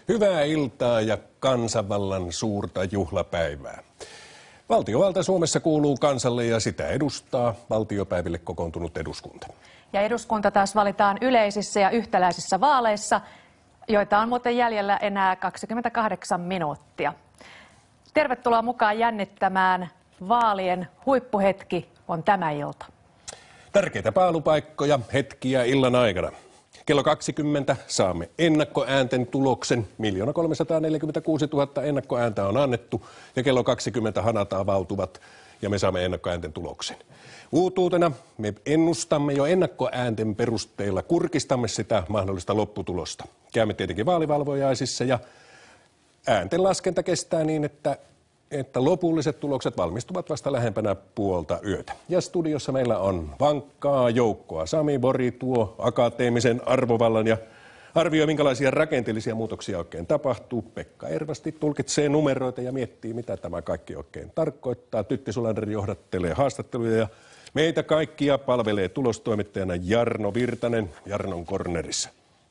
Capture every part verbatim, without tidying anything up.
Hyvää iltaa ja kansanvallan suurta juhlapäivää. Valtiovalta Suomessa kuuluu kansalle ja sitä edustaa valtiopäiville kokoontunut eduskunta. Ja eduskunta taas valitaan yleisissä ja yhtäläisissä vaaleissa, joita on muuten jäljellä enää kaksikymmentäkahdeksan minuuttia. Tervetuloa mukaan jännittämään. Vaalien huippuhetki on tämä ilta. Tärkeitä paalupaikkoja hetkiä illan aikana. Kello kaksikymmentä saamme ennakkoäänten tuloksen. miljoona kolmesataaneljäkymmentäkuusituhatta ennakkoääntä on annettu ja kello kaksikymmentä hanat avautuvat ja me saamme ennakkoäänten tuloksen. Uutuutena me ennustamme jo ennakkoäänten perusteella, kurkistamme sitä mahdollista lopputulosta. Käymme tietenkin vaalivalvojaisissa ja äänten laskenta kestää niin, että että lopulliset tulokset valmistuvat vasta lähempänä puolta yötä. Ja studiossa meillä on vankkaa joukkoa. Sami Bori tuo akateemisen arvovallan ja arvioi, minkälaisia rakenteellisia muutoksia oikein tapahtuu. Pekka Ervasti tulkitsee numeroita ja miettii, mitä tämä kaikki oikein tarkoittaa. Tytti Sulander johdattelee haastatteluja ja meitä kaikkia palvelee tulostoimittajana Jarno Virtanen Jarnon Cornerissa.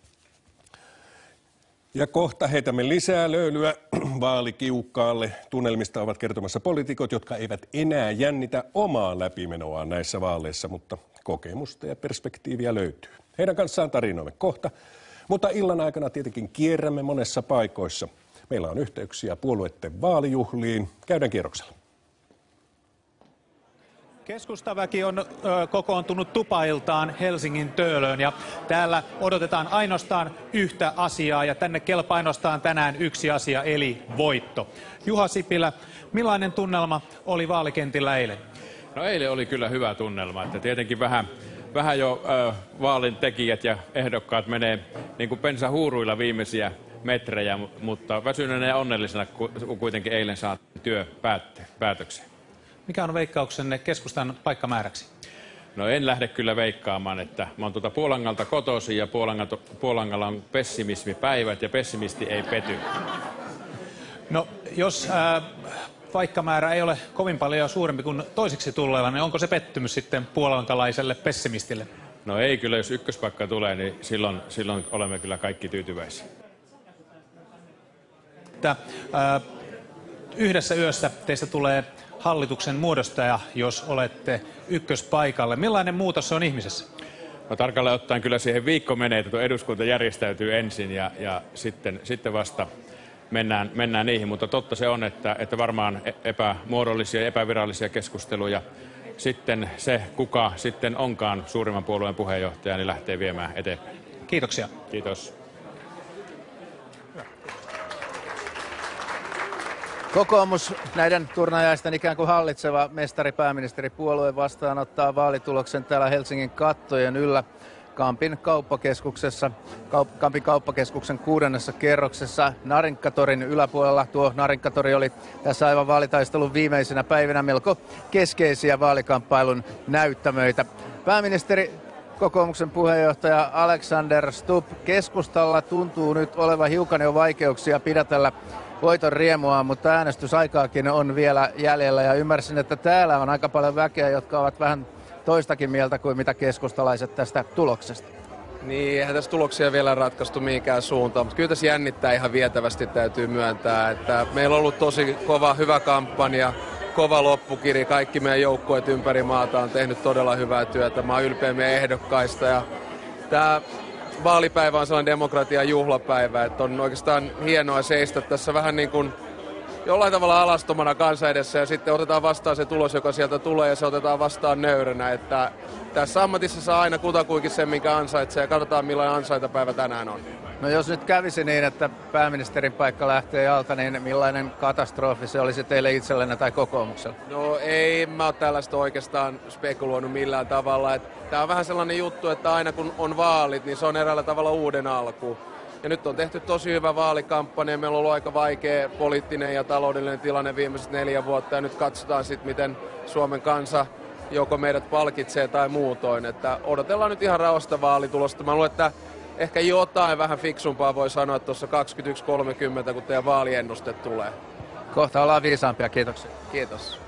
Ja kohta heitämme lisää löylyä vaalikiukkaalle. Tunnelmista ovat kertomassa poliitikot, jotka eivät enää jännitä omaa läpimenoaan näissä vaaleissa, mutta kokemusta ja perspektiiviä löytyy. Heidän kanssaan tarinoimme kohta, mutta illan aikana tietenkin kierrämme monessa paikoissa. Meillä on yhteyksiä puolueiden vaalijuhliin. Käydään kierroksella. Keskustaväki on ö, kokoontunut tupailtaan Helsingin Töölöön ja täällä odotetaan ainoastaan yhtä asiaa ja tänne kelpaa ainoastaan tänään yksi asia eli voitto. Juha Sipilä, millainen tunnelma oli vaalikentillä eilen? No eilen oli kyllä hyvä tunnelma, että tietenkin vähän, vähän jo ö, vaalin tekijät ja ehdokkaat menee niin kuin pensahuuruilla viimeisiä metrejä, mutta väsyneenä ja onnellisena kuitenkin eilen saatiin työ päätökseen. Mikä on veikkauksenne keskustan paikkamääräksi? No en lähde kyllä veikkaamaan, että mä oon tuota Puolangalta kotoisin ja Puolangalla on pessimismipäivät ja pessimisti ei pety. No jos ää, paikkamäärä ei ole kovin paljon suurempi kuin toisiksi tulleella, niin onko se pettymys sitten puolankalaiselle pessimistille? No ei kyllä, jos ykköspaikka tulee, niin silloin, silloin olemme kyllä kaikki tyytyväisiä. Että, ää, yhdessä yössä teistä tulee hallituksen muodostaja, jos olette ykköspaikalle. Millainen muutos se on ihmisessä? No tarkalleen ottaen kyllä siihen viikko menee, että tuo eduskunta järjestäytyy ensin ja, ja sitten, sitten vasta mennään, mennään niihin. Mutta totta se on, että, että varmaan epämuodollisia ja epävirallisia keskusteluja. Sitten se, kuka sitten onkaan suurimman puolueen puheenjohtaja, niin lähtee viemään eteenpäin. Kiitoksia. Kiitos. Kokoomus näiden turnajaisten ikään kuin hallitseva mestari pääministeripuolue vastaanottaa vaalituloksen täällä Helsingin kattojen yllä Kampin kauppakeskuksessa, Kaup- Kampin kauppakeskuksen kuudennessa kerroksessa Narinkatorin yläpuolella. Tuo Narinkatori oli tässä aivan vaalitaistelun viimeisinä päivinä melko keskeisiä vaalikamppailun näyttämöitä. Pääministeri, kokoomuksen puheenjohtaja Alexander Stubb, keskustalla tuntuu nyt olevan hiukan jo vaikeuksia pidätellä voiton riemua, mutta äänestysaikaakin on vielä jäljellä ja ymmärsin, että täällä on aika paljon väkeä, jotka ovat vähän toistakin mieltä kuin mitä keskustalaiset tästä tuloksesta. Niin, eihän tässä tuloksia vielä ratkaistu mihinkään suuntaan, mutta kyllä tässä jännittää ihan vietävästi, täytyy myöntää, että meillä on ollut tosi kova, hyvä kampanja, kova loppukiri, kaikki meidän joukkueet ympäri maata on tehnyt todella hyvää työtä, mä oon ylpeä meidän ehdokkaista ja tämä vaalipäivä on sellainen demokratian juhlapäivä, että on oikeastaan hienoa seistä tässä vähän niin kuin jollain tavalla alastomana kansan edessä ja sitten otetaan vastaan se tulos, joka sieltä tulee ja se otetaan vastaan nöyränä, että tässä ammatissa saa aina kutakuinkin sen, minkä ansaitsee ja katsotaan millainen ansaintapäivä tänään on. No jos nyt kävisi niin, että pääministerin paikka lähtee alta, niin millainen katastrofi se olisi teille itsellenne tai kokoomukselle? No ei, mä oon tällaista oikeastaan spekuloinut millään tavalla. Tämä on vähän sellainen juttu, että aina kun on vaalit, niin se on eräällä tavalla uuden alku. Ja nyt on tehty tosi hyvä vaalikampanja. Meillä on ollut aika vaikea poliittinen ja taloudellinen tilanne viimeiset neljä vuotta. Ja nyt katsotaan sitten, miten Suomen kansa joko meidät palkitsee tai muutoin. Että odotellaan nyt ihan rauhasta vaalitulosta. Mä luulen, että ehkä jotain vähän fiksumpaa voi sanoa tuossa kaksikymmentäyksi kolmekymmentä, kun teidän vaaliennuste tulee. Kohta ollaan viisaampia. Kiitoksia. Kiitos.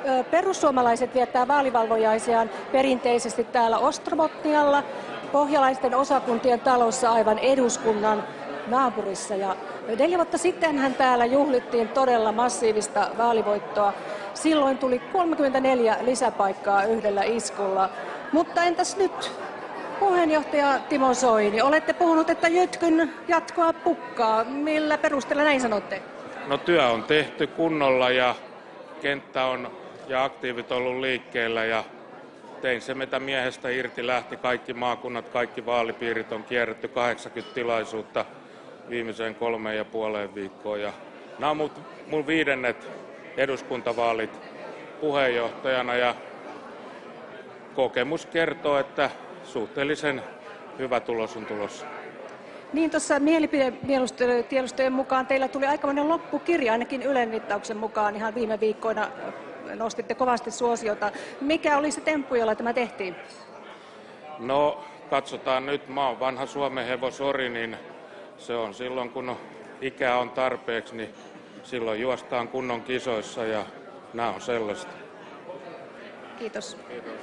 Perussuomalaiset viettää vaalivalvojaisiaan perinteisesti täällä Ostrobotnialla, pohjalaisten osakuntien talossa aivan eduskunnan naapurissa. Ja neljä vuotta sittenhän täällä juhlittiin todella massiivista vaalivoittoa. Silloin tuli kolmekymmentäneljä lisäpaikkaa yhdellä iskulla. Mutta entäs nyt? Puheenjohtaja Timo Soini, olette puhunut, että jytkyn jatkoa pukkaa. Millä perusteella näin sanotte? No työ on tehty kunnolla ja kenttä on ja aktiivit ollut liikkeellä ja tein se mitä miehestä irti lähti. Kaikki maakunnat, kaikki vaalipiirit on kierretty kahdeksankymmentä tilaisuutta viimeiseen kolmeen ja puoleen viikkoon. Ja nämä on mun viidennet eduskuntavaalit puheenjohtajana ja kokemus kertoo, että suhteellisen hyvä tulos on tulossa. Niin tuossa mielipidetiedustelujen mukaan teillä tuli aikamoinen loppukirja, ainakin Ylen mittauksen mukaan ihan viime viikkoina nostitte kovasti suosiota. Mikä oli se temppu, jolla tämä tehtiin? No katsotaan nyt, mä oon vanha Suomen hevosori, niin se on silloin kun ikää on tarpeeksi, niin silloin juostaan kunnon kisoissa ja nämä on sellaista. Kiitos. Kiitos.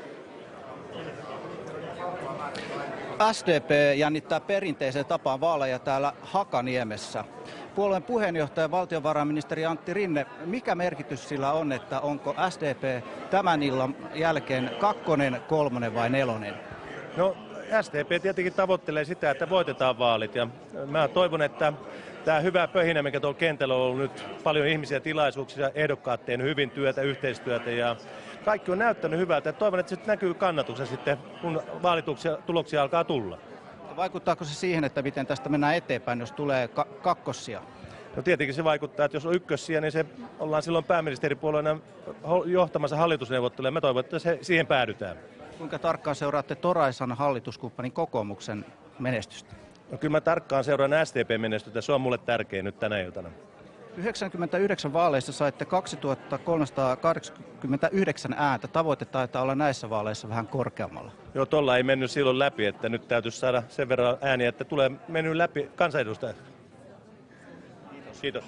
S D P jännittää perinteiseen tapaan vaaleja täällä Hakaniemessä. Puolueen puheenjohtaja valtiovarainministeri Antti Rinne, mikä merkitys sillä on, että onko S D P tämän illan jälkeen kakkonen, kolmonen vai nelonen? No S D P tietenkin tavoittelee sitä, että voitetaan vaalit ja mä toivon, että tämä hyvä pöhinä, mikä tuolla kentällä on ollut nyt paljon ihmisiä, tilaisuuksia, ehdokkaat tehnyt hyvin työtä, yhteistyötä ja kaikki on näyttänyt hyvältä. Toivon, että se näkyy kannatuksen sitten, kun vaalituloksia alkaa tulla. Vaikuttaako se siihen, että miten tästä mennään eteenpäin, jos tulee ka- kakkossia? No tietenkin se vaikuttaa, että jos on ykkössiä, niin se ollaan silloin pääministeripuolueena johtamassa hallitusneuvotteluja. Me toivon, että se, siihen päädytään. Kuinka tarkkaan seuraatte Toraisan hallituskumppanin kokoomuksen menestystä? No kyllä mä tarkkaan seuraan S D P-menestystä. Se on mulle tärkeä nyt tänä iltana. yhdeksänkymmentäyhdeksän vaaleissa saitte kaksituhattakolmesataakahdeksankymmentäyhdeksän ääntä. Tavoite taitaa olla näissä vaaleissa vähän korkeammalla. Joo, tuolla ei mennyt silloin läpi, että nyt täytyisi saada sen verran ääniä, että tulee mennyt läpi kansanedustajat. Kiitos. Kiitos.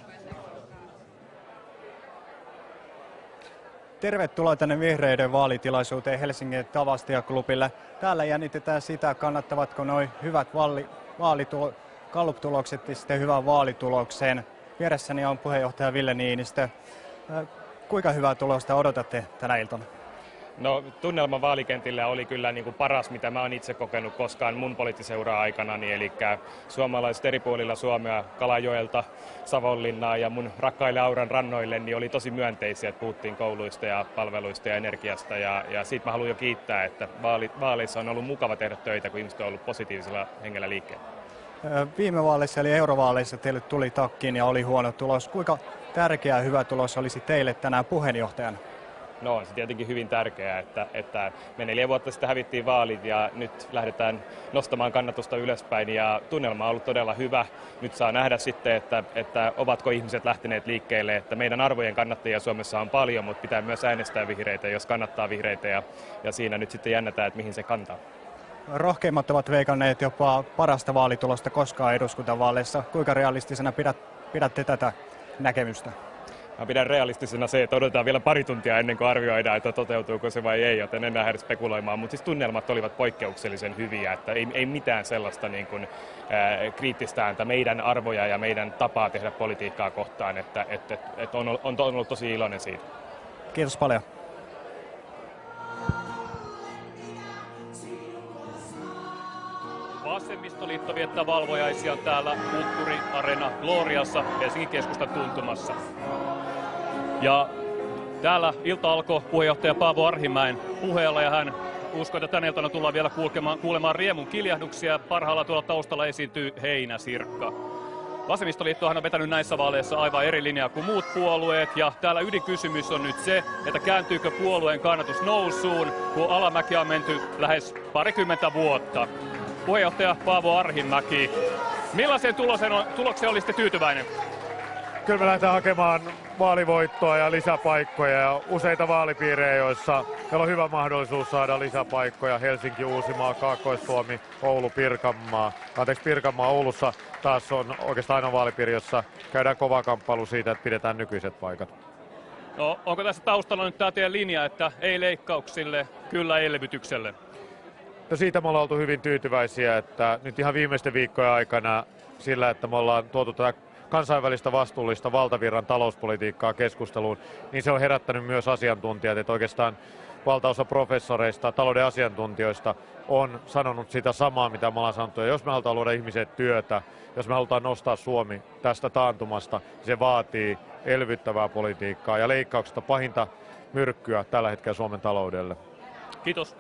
Tervetuloa tänne vihreiden vaalitilaisuuteen Helsingin Tavastia-klubille. Täällä jännitetään sitä, kannattavatko nuo hyvät vaali, vaalitulo, galluptulokset sitten hyvän vaalitulokseen. Vieressäni on puheenjohtaja Ville Niinistö. Kuinka hyvää tulosta odotatte tänä iltana? No tunnelma vaalikentillä oli kyllä niin kuin paras, mitä mä oon itse kokenut koskaan mun poliittiseuraa aikanani. Eli suomalaiset eri puolilla Suomea, Kalajoelta, Savonlinnaa ja mun rakkaille Auran rannoille niin oli tosi myönteisiä, että puhuttiin kouluista ja palveluista ja energiasta. Ja, ja siitä mä haluan jo kiittää, että vaali, vaaleissa on ollut mukava tehdä töitä, kun ihmiset on ollut positiivisella hengellä liikkeellä. Viime vaaleissa eli eurovaaleissa teille tuli takkiin ja oli huono tulos. Kuinka tärkeä hyvä tulos olisi teille tänään puheenjohtajana? No on se tietenkin hyvin tärkeää, että, että me neljä vuotta sitten hävittiin vaalit ja nyt lähdetään nostamaan kannatusta ylöspäin ja tunnelma on ollut todella hyvä. Nyt saa nähdä sitten, että, että ovatko ihmiset lähteneet liikkeelle, että meidän arvojen kannattajia Suomessa on paljon, mutta pitää myös äänestää vihreitä, jos kannattaa vihreitä ja, ja siinä nyt sitten jännätään, että mihin se kantaa. Rohkeimmat ovat veikanneet jopa parasta vaalitulosta koskaan eduskuntavaaleissa. Kuinka realistisena pidät, pidätte tätä näkemystä? Mä pidän realistisena se, että odotetaan vielä pari tuntia ennen kuin arvioidaan, että toteutuuko se vai ei, joten en lähde spekuloimaan. Mutta siis tunnelmat olivat poikkeuksellisen hyviä, että ei, ei mitään sellaista niin kuin, ää, kriittistä ääntä meidän arvoja ja meidän tapaa tehdä politiikkaa kohtaan, että et, et, et on, on, on ollut tosi iloinen siitä. Kiitos paljon. Vasemmistoliitto viettää valvojaisia täällä Kulttuuriareena Gloriassa Helsingin keskustan tuntumassa. Ja täällä ilta alkoi puheenjohtaja Paavo Arhimäen puheella ja hän uskoi, että tänä iltana tullaan vielä kuulemaan, kuulemaan riemun kiljahduksia. Parhaalla tuolla taustalla esiintyy heinäsirkka. Vasemmistoliittohan on vetänyt näissä vaaleissa aivan eri linjaa kuin muut puolueet ja täällä ydinkysymys on nyt se, että kääntyykö puolueen kannatus nousuun, kun alamäki on menty lähes parikymmentä vuotta. Puheenjohtaja Paavo Arhimäki, millaiseen tulokseen olisitte tyytyväinen? Kyllä me lähdetään hakemaan vaalivoittoa ja lisäpaikkoja ja useita vaalipiirejä, joissa meillä on hyvä mahdollisuus saada lisäpaikkoja. Helsinki, Uusimaa, Kaakkois-Suomi, Oulu, Pirkanmaa. Anteeksi, Pirkanmaa Oulussa taas on oikeastaan ainoa vaalipiiri, jossa käydään kova kamppailu siitä, että pidetään nykyiset paikat. No, onko tässä taustalla nyt tämä teidän linja, että ei leikkauksille, kyllä elvytykselle? No siitä me ollaan oltu hyvin tyytyväisiä, että nyt ihan viimeisten viikkojen aikana sillä, että me ollaan tuotu tätä kansainvälistä vastuullista valtavirran talouspolitiikkaa keskusteluun, niin se on herättänyt myös asiantuntijat, että oikeastaan valtaosa professoreista, talouden asiantuntijoista on sanonut sitä samaa, mitä me ollaan sanottu. Ja jos me halutaan luoda ihmisille työtä, jos me halutaan nostaa Suomi tästä taantumasta, se vaatii elvyttävää politiikkaa ja leikkauksesta pahinta myrkkyä tällä hetkellä Suomen taloudelle. Kiitos.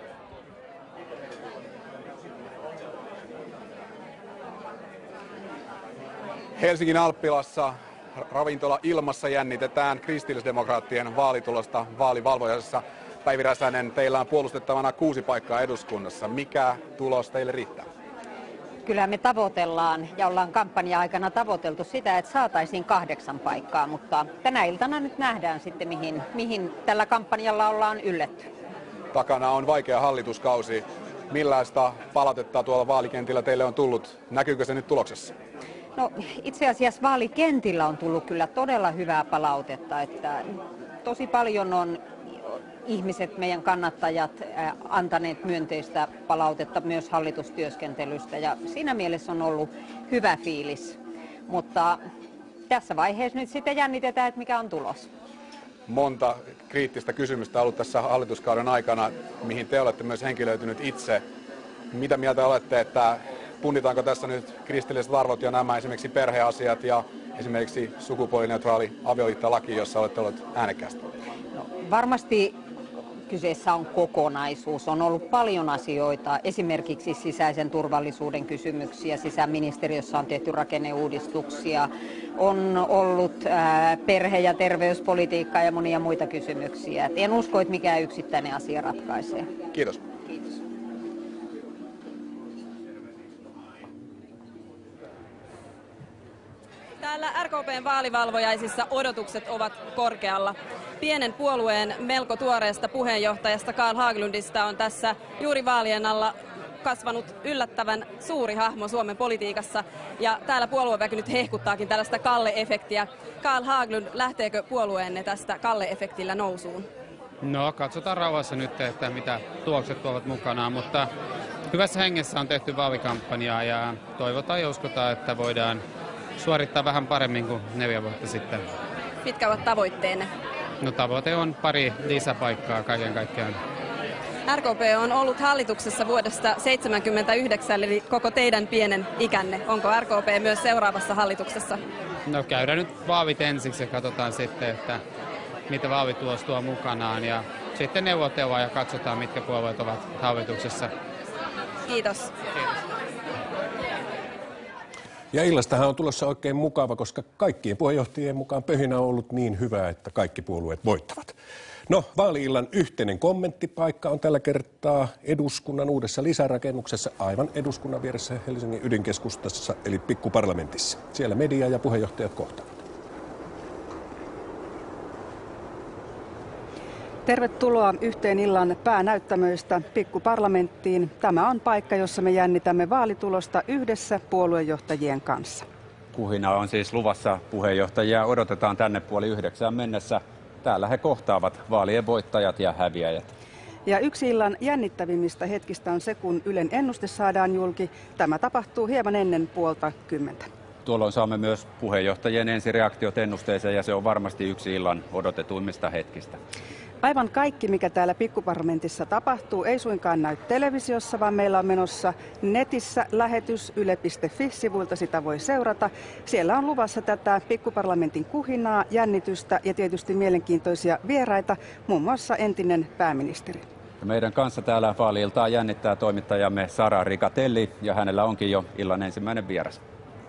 Helsingin Alppilassa ravintola Ilmassa jännitetään kristillisdemokraattien vaalitulosta vaalivalvojassa. Päivi Räsänen, teillä on puolustettavana kuusi paikkaa eduskunnassa. Mikä tulos teille riittää? Kyllä me tavoitellaan ja ollaan kampanja-aikana tavoiteltu sitä, että saataisiin kahdeksan paikkaa, mutta tänä iltana nyt nähdään sitten, mihin, mihin tällä kampanjalla ollaan ylletty. Takana on vaikea hallituskausi. Millaista palautetta tuolla vaalikentillä teille on tullut? Näkyykö se nyt tuloksessa? No, itse asiassa vaalikentillä on tullut kyllä todella hyvää palautetta, että tosi paljon on ihmiset, meidän kannattajat, antaneet myönteistä palautetta myös hallitustyöskentelystä ja siinä mielessä on ollut hyvä fiilis, mutta tässä vaiheessa nyt sitten jännitetään, että mikä on tulos. Monta kriittistä kysymystä on ollut tässä hallituskauden aikana, mihin te olette myös henkilöitynyt itse. Mitä mieltä olette, että punnitaanko tässä nyt kristilliset arvot ja nämä esimerkiksi perheasiat ja esimerkiksi sukupuolineutraali avioliittolaki, jossa olette olleet äänekkäästi? No, varmasti kyseessä on kokonaisuus. On ollut paljon asioita, esimerkiksi sisäisen turvallisuuden kysymyksiä. Sisäministeriössä on tehty rakenneuudistuksia. On ollut ää, perhe- ja terveyspolitiikkaa ja monia muita kysymyksiä. Et en usko, että mikään yksittäinen asia ratkaisee. Kiitos. Kiitos. Täällä R K P:n vaalivalvojaisissa odotukset ovat korkealla. Pienen puolueen melko tuoreesta puheenjohtajasta Carl Haglundista on tässä juuri vaalien alla kasvanut yllättävän suuri hahmo Suomen politiikassa. Ja täällä puolueväki nyt hehkuttaakin tällaista Kalle-efektiä. Carl Haglund, lähteekö puolueenne tästä Kalle-efektillä nousuun? No, katsotaan rauhassa nyt, että mitä tulokset tuovat mukanaan, mutta hyvässä hengessä on tehty vaalikampanjaa ja toivotaan ja uskotaan, että voidaan suorittaa vähän paremmin kuin neljä vuotta sitten. Mitkä ovat tavoitteenne? No, tavoite on pari lisäpaikkaa kaiken kaikkiaan. R K P on ollut hallituksessa vuodesta seitsemänkymmentäyhdeksän, eli koko teidän pienen ikänne. Onko R K P myös seuraavassa hallituksessa? No, käydään nyt vaalit ensiksi ja katsotaan sitten, että mitä vaalitulos tuo mukanaan. Ja sitten neuvotellaan ja katsotaan, mitkä puolueet ovat hallituksessa. Kiitos. Kiitos. Ja illastahan on tulossa oikein mukava, koska kaikkien puheenjohtajien mukaan pöhinä on ollut niin hyvä, että kaikki puolueet voittavat. No, vaali-illan yhteinen kommenttipaikka on tällä kertaa eduskunnan uudessa lisärakennuksessa aivan eduskunnan vieressä Helsingin ydinkeskustassa, eli pikkuparlamentissa. Siellä media ja puheenjohtajat kohtaavat. Tervetuloa yhteen illan päänäyttämöistä Pikkuparlamenttiin. Tämä on paikka, jossa me jännitämme vaalitulosta yhdessä puoluejohtajien kanssa. Kuhina on siis luvassa. Puheenjohtajia odotetaan tänne puoli yhdeksään mennessä. Täällä he kohtaavat vaalien voittajat ja häviäjät. Ja yksi illan jännittävimmistä hetkistä on se, kun Ylen ennuste saadaan julki. Tämä tapahtuu hieman ennen puolta kymmentä. Tuolloin saamme myös puheenjohtajien ensireaktiot ennusteeseen ja se on varmasti yksi illan odotetuimmista hetkistä. Aivan kaikki, mikä täällä Pikkuparlamentissa tapahtuu, ei suinkaan näy televisiossa, vaan meillä on menossa netissä lähetys yle piste fi-sivuilta, sitä voi seurata. Siellä on luvassa tätä Pikkuparlamentin kuhinaa, jännitystä ja tietysti mielenkiintoisia vieraita, muun muassa entinen pääministeri. Meidän kanssa täällä vaali-iltaa jännittää toimittajamme Sara Ricatelli ja hänellä onkin jo illan ensimmäinen vieras.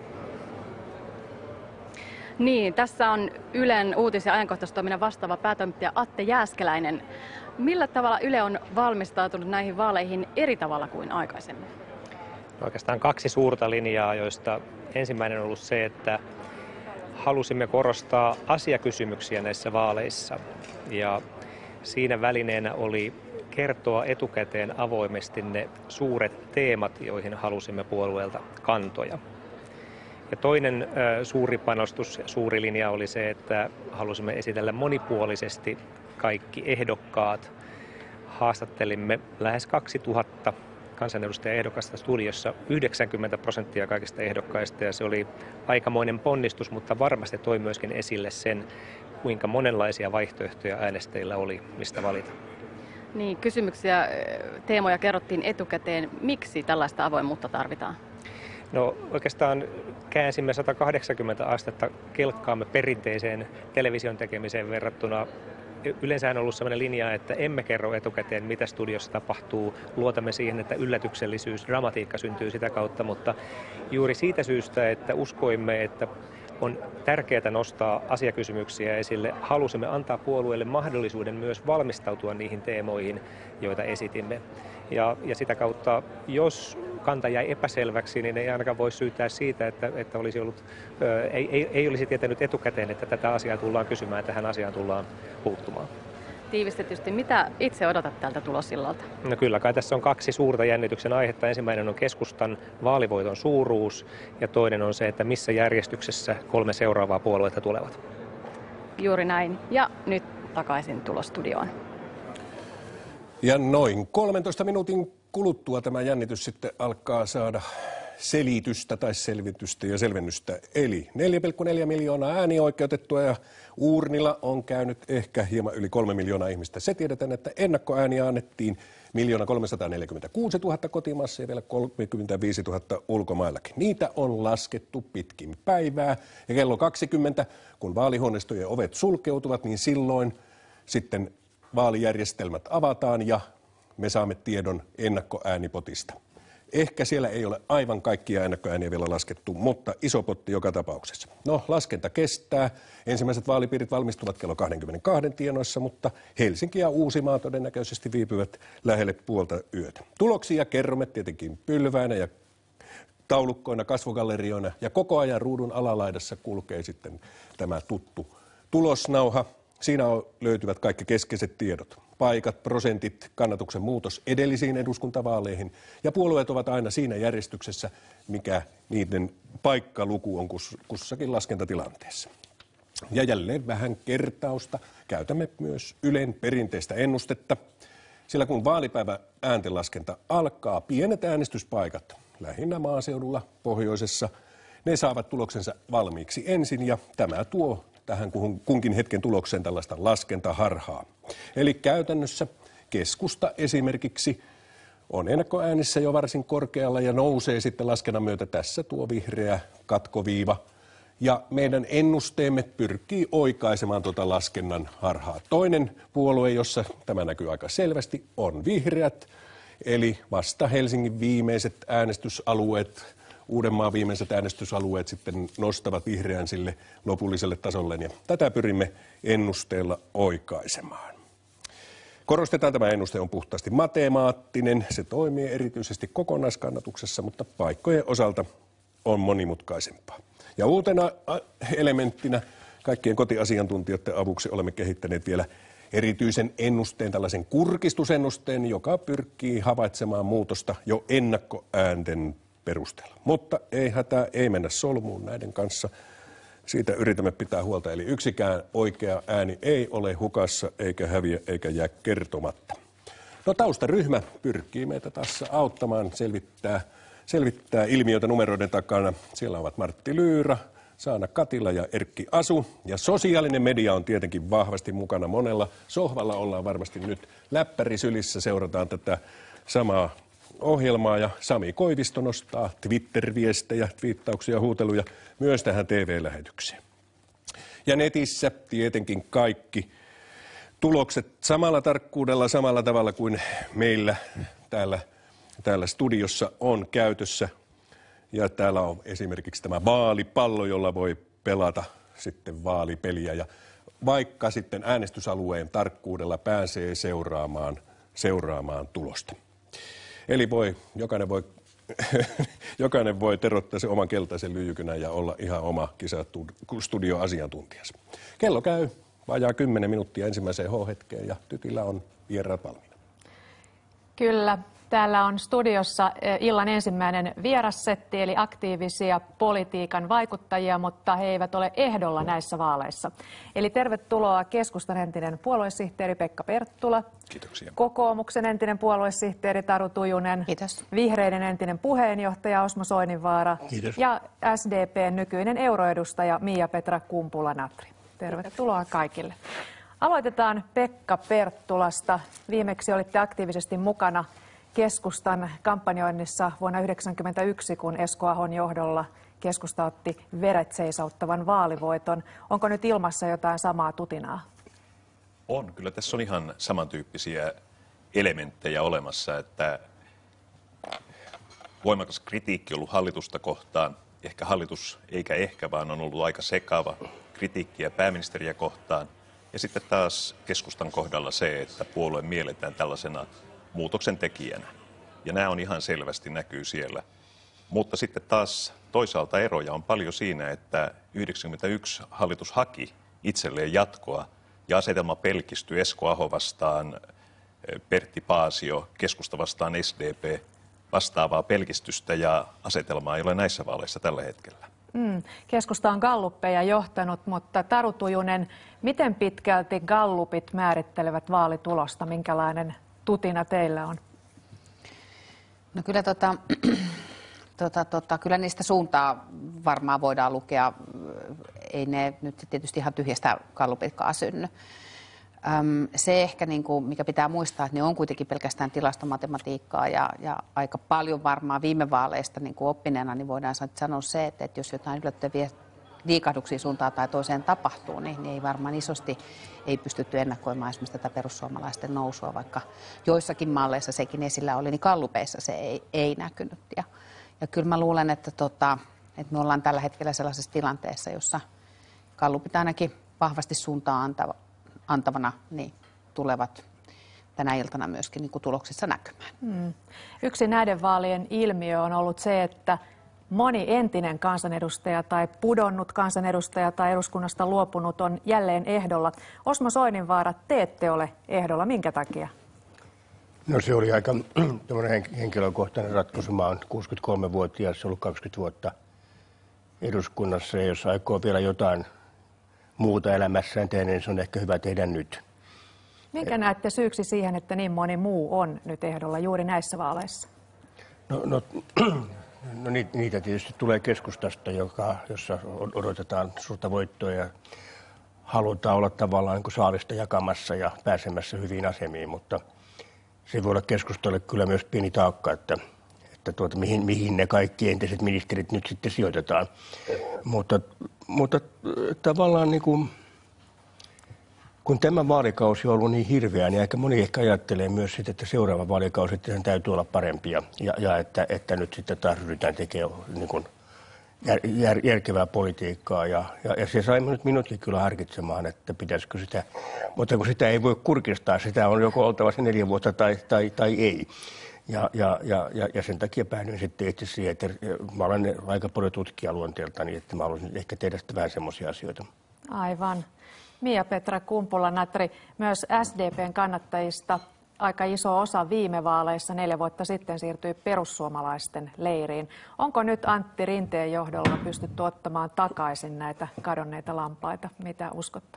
Niin, tässä on Ylen uutis- ja ajankohtaistoiminnan vastaava päätoimittaja Atte Jääskeläinen. Millä tavalla Yle on valmistautunut näihin vaaleihin eri tavalla kuin aikaisemmin? Oikeastaan kaksi suurta linjaa, joista ensimmäinen on ollut se, että halusimme korostaa asiakysymyksiä näissä vaaleissa. Ja siinä välineenä oli kertoa etukäteen avoimesti ne suuret teemat, joihin halusimme puolueelta kantoja. Ja toinen äh, suuri panostus, suuri linja oli se, että halusimme esitellä monipuolisesti kaikki ehdokkaat. Haastattelimme lähes kaksituhatta kansanedustajaehdokasta studiossa, yhdeksänkymmentä prosenttia kaikista ehdokkaista, ja se oli aikamoinen ponnistus, mutta varmasti toi myöskin esille sen, kuinka monenlaisia vaihtoehtoja äänestäjillä oli, mistä valita. Niin, kysymyksiä, teemoja kerrottiin etukäteen. Miksi tällaista avoimuutta tarvitaan? No oikeastaan käänsimme sata kahdeksankymmentä astetta kelkkaamme perinteiseen television tekemiseen verrattuna. Yleensä on ollut sellainen linja, että emme kerro etukäteen, mitä studiossa tapahtuu. Luotamme siihen, että yllätyksellisyys, dramatiikka syntyy sitä kautta, mutta juuri siitä syystä, että uskoimme, että on tärkeää nostaa asiakysymyksiä esille, halusimme antaa puolueelle mahdollisuuden myös valmistautua niihin teemoihin, joita esitimme. Ja, ja sitä kautta, jos kanta jäi epäselväksi, niin ei ainakaan voi syyttää siitä, että, että olisi ollut, ö, ei, ei, ei olisi tietänyt etukäteen, että tätä asiaa tullaan kysymään ja tähän asiaan tullaan puuttumaan. Tiivistetysti, mitä itse odotat tältä tulosillalta? No kyllä, kai tässä on kaksi suurta jännityksen aihetta. Ensimmäinen on keskustan vaalivoiton suuruus ja toinen on se, että missä järjestyksessä kolme seuraavaa puoluetta tulevat. Juuri näin. Ja nyt takaisin tulostudioon. Ja noin kolmentoista minuutin kuluttua tämä jännitys sitten alkaa saada selitystä tai selvitystä ja selvennystä. Eli neljä pilkku neljä miljoonaa äänioikeutettua ja uurnilla on käynyt ehkä hieman yli kolme miljoonaa ihmistä. Se tiedetään, että ennakkoääniä annettiin miljoona kolmesataaneljäkymmentäkuusituhatta kotimaassa ja vielä kolmekymmentäviisituhatta ulkomaillakin. Niitä on laskettu pitkin päivää ja kello kaksikymmentä, kun vaalihuoneistojen ovet sulkeutuvat, niin silloin sitten vaalijärjestelmät avataan ja me saamme tiedon ennakkoäänipotista. Ehkä siellä ei ole aivan kaikkia ennakkoääniä vielä laskettu, mutta iso potti joka tapauksessa. No, laskenta kestää. Ensimmäiset vaalipiirit valmistuvat kello kaksikymmentäkaksi tienoissa, mutta Helsinki ja Uusimaa todennäköisesti viipyvät lähelle puolta yötä. Tuloksia kerromme tietenkin pylväänä ja taulukkoina, kasvogallerioina ja koko ajan ruudun alalaidassa kulkee sitten tämä tuttu tulosnauha. Siinä löytyvät kaikki keskeiset tiedot. Paikat, prosentit, kannatuksen muutos edellisiin eduskuntavaaleihin. Ja puolueet ovat aina siinä järjestyksessä, mikä niiden paikkaluku on kussakin laskentatilanteessa. Ja jälleen vähän kertausta. Käytämme myös Ylen perinteistä ennustetta. Sillä kun vaalipäivä ääntenlaskenta alkaa, pienet äänestyspaikat, lähinnä maaseudulla, pohjoisessa, ne saavat tuloksensa valmiiksi ensin ja tämä tuo tähän kunkin hetken tulokseen tällaista laskentaharhaa. Eli käytännössä keskusta esimerkiksi on ennakkoäänissä jo varsin korkealla ja nousee sitten laskennan myötä tässä tuo vihreä katkoviiva. Ja meidän ennusteemme pyrkii oikaisemaan tuota laskennan harhaa. Toinen puolue, jossa tämä näkyy aika selvästi, on vihreät, eli vasta Helsingin viimeiset äänestysalueet, Uudenmaan viimeiset äänestysalueet sitten nostavat vihreän sille lopulliselle tasolle, ja tätä pyrimme ennusteella oikaisemaan. Korostetaan, tämä ennuste on puhtaasti matemaattinen, se toimii erityisesti kokonaiskannatuksessa, mutta paikkojen osalta on monimutkaisempaa. Ja uutena elementtinä kaikkien kotiasiantuntijoiden avuksi olemme kehittäneet vielä erityisen ennusteen, tällaisen kurkistusennusteen, joka pyrkii havaitsemaan muutosta jo ennakkoäänten perusteella. Mutta ei hätää, ei mennä solmuun näiden kanssa. Siitä yritämme pitää huolta, eli yksikään oikea ääni ei ole hukassa, eikä häviä, eikä jää kertomatta. No, taustaryhmä pyrkii meitä tässä auttamaan, selvittää, selvittää ilmiöitä numeroiden takana. Siellä ovat Martti Lyyrä, Saana Katila ja Erkki Asu. Ja sosiaalinen media on tietenkin vahvasti mukana monella. Sohvalla ollaan varmasti nyt läppäri sylissä, seurataan tätä samaa ohjelmaa ja Sami Koivisto nostaa Twitter-viestejä, twiittauksia, huuteluja myös tähän T V-lähetykseen. Ja netissä tietenkin kaikki tulokset samalla tarkkuudella, samalla tavalla kuin meillä täällä, täällä studiossa on käytössä. Ja täällä on esimerkiksi tämä vaalipallo, jolla voi pelata sitten vaalipeliä ja vaikka sitten äänestysalueen tarkkuudella pääsee seuraamaan, seuraamaan tulosta. Eli voi, jokainen, voi, jokainen voi terottaa sen oman keltaisen lyijykynän ja olla ihan oma kisastudioasiantuntijansa. Kello käy vajaa kymmenen minuuttia ensimmäiseen H-hetkeen ja Tytillä on vieraat valmiina. Kyllä. Täällä on studiossa illan ensimmäinen vierassetti, eli aktiivisia politiikan vaikuttajia, mutta he eivät ole ehdolla näissä vaaleissa. Eli tervetuloa keskustan entinen puoluesihteeri Pekka Perttula. Kiitoksia. Kokoomuksen entinen puoluesihteeri Taru Tujunen. Kiitos. Vihreiden entinen puheenjohtaja Osmo Soininvaara. Kiitos. Ja S D P:n nykyinen euroedustaja Miia-Petra Kumpula-Natri. Tervetuloa kaikille. Aloitetaan Pekka Perttulasta. Viimeksi olitte aktiivisesti mukana keskustan kampanjoinnissa vuonna yhdeksänkymmentäyksi, kun Esko Ahon johdolla keskusta otti veret seisauttavan vaalivoiton. Onko nyt ilmassa jotain samaa tutinaa? On. Kyllä tässä on ihan samantyyppisiä elementtejä olemassa, että voimakas kritiikki on ollut hallitusta kohtaan. Ehkä hallitus, eikä ehkä, vaan on ollut aika sekava kritiikkiä pääministeriä kohtaan. Ja sitten taas keskustan kohdalla se, että puolue mielletään tällaisena muutoksen tekijänä. Ja nämä on ihan selvästi näkyy siellä. Mutta sitten taas toisaalta eroja on paljon siinä, että yhdeksänkymmentäyksi hallitus haki itselleen jatkoa ja asetelma pelkistyi Esko Aho vastaan, Pertti Paasio, keskusta vastaan S D P, vastaavaa pelkistystä ja asetelmaa ei ole näissä vaaleissa tällä hetkellä. Mm, keskusta on galluppeja johtanut, mutta Taru Tujunen, miten pitkälti gallupit määrittelevät vaalitulosta? Minkälainen tutina teillä on? No kyllä, tota, tota, tota, kyllä niistä suuntaa varmaan voidaan lukea. Ei ne nyt tietysti ihan tyhjästä gallupitkaan synny. Öm, se ehkä, niin kuin, mikä pitää muistaa, että ne on kuitenkin pelkästään tilastomatematiikkaa ja, ja aika paljon varmaan viime vaaleista niin kuin oppineena, niin voidaan sanoa se, että, että jos jotain yllättäviä liikahduksia suuntaan tai toiseen tapahtuu, niin, niin ei varmaan isosti ei pystytty ennakoimaan esimerkiksi tätä perussuomalaisten nousua, vaikka joissakin malleissa sekin esillä oli, niin gallupeissa se ei, ei näkynyt. Ja, ja kyllä mä luulen, että, tota, että me ollaan tällä hetkellä sellaisessa tilanteessa, jossa gallupit ainakin vahvasti suuntaan antava, antavana niin tulevat tänä iltana myöskin niin kuin tuloksissa näkymään. Hmm. Yksi näiden vaalien ilmiö on ollut se, että moni entinen kansanedustaja tai pudonnut kansanedustaja tai eduskunnasta luopunut on jälleen ehdolla. Osmo Soininvaara, te ette ole ehdolla. Minkä takia? No se oli aika henkilökohtainen ratkaisu. Mä oon kuusikymmentäkolmevuotias, ollut kaksikymmentä vuotta eduskunnassa ja jos aikoo vielä jotain muuta elämässään tehdä, niin se on ehkä hyvä tehdä nyt. Minkä näette syyksi siihen, että niin moni muu on nyt ehdolla juuri näissä vaaleissa? No, no, no niitä tietysti tulee keskustasta, joka, jossa odotetaan suurta voittoa ja halutaan olla tavallaan niin kuin saalista jakamassa ja pääsemässä hyviin asemiin, mutta se voi olla keskustalle kyllä myös pieni taakka, että, että tuota, mihin, mihin ne kaikki entiset ministerit nyt sitten sijoitetaan. Mutta, mutta tavallaan niin kuin, kun tämä vaalikausi on ollut niin hirveä, niin aika moni ehkä ajattelee myös sitä, että seuraava vaalikausi että sen täytyy olla parempia ja, ja että, että nyt sitten taas ryhdytään tekemään niin kuin jär, jär, järkevää politiikkaa ja, ja, ja se sai nyt minutkin kyllä harkitsemaan, että pitäisikö sitä, mutta kun sitä ei voi kurkistaa, sitä on joko oltava se neljä vuotta tai, tai, tai ei. Ja, ja, ja, ja sen takia päädyin sitten itse siihen, että mä olen aika paljon tutkija luonteeltani, että mä haluaisin ehkä tehdä sitten vähän semmoisia asioita. Aivan. Miia-Petra Kumpula-Natri, myös S D P:n kannattajista aika iso osa viime vaaleissa neljä vuotta sitten siirtyi perussuomalaisten leiriin. Onko nyt Antti Rinteen johdolla pystytty ottamaan takaisin näitä kadonneita lampaita? Mitä uskotte?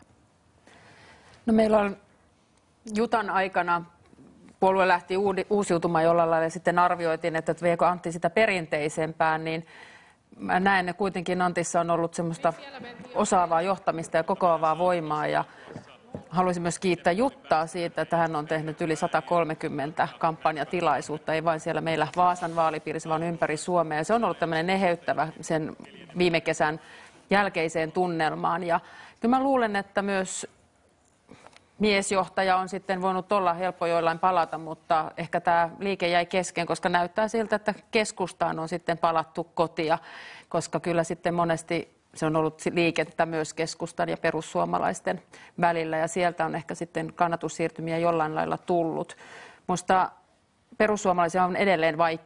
No meillä on Jutan aikana puolue lähti uusiutumaan jollain lailla ja sitten arvioitiin, että viekö Antti sitä perinteisempään, niin mä näen, että kuitenkin Antissa on ollut semmoista osaavaa johtamista ja kokoavaa voimaa ja haluaisin myös kiittää Juttaa siitä, että hän on tehnyt yli sata kolmekymmentä kampanjatilaisuutta, ei vain siellä meillä Vaasan vaalipiirissä, vaan ympäri Suomea. Ja se on ollut tämmöinen eheyttävä sen viime kesän jälkeiseen tunnelmaan ja kyllä mä luulen, että myös miesjohtaja on sitten voinut olla helppo joillain palata, mutta ehkä tämä liike jäi kesken, koska näyttää siltä, että keskustaan on sitten palattu kotia, koska kyllä sitten monesti se on ollut liikettä myös keskustan ja perussuomalaisten välillä ja sieltä on ehkä sitten kannatussiirtymiä jollain lailla tullut. Minusta perussuomalaisia on edelleen vaikein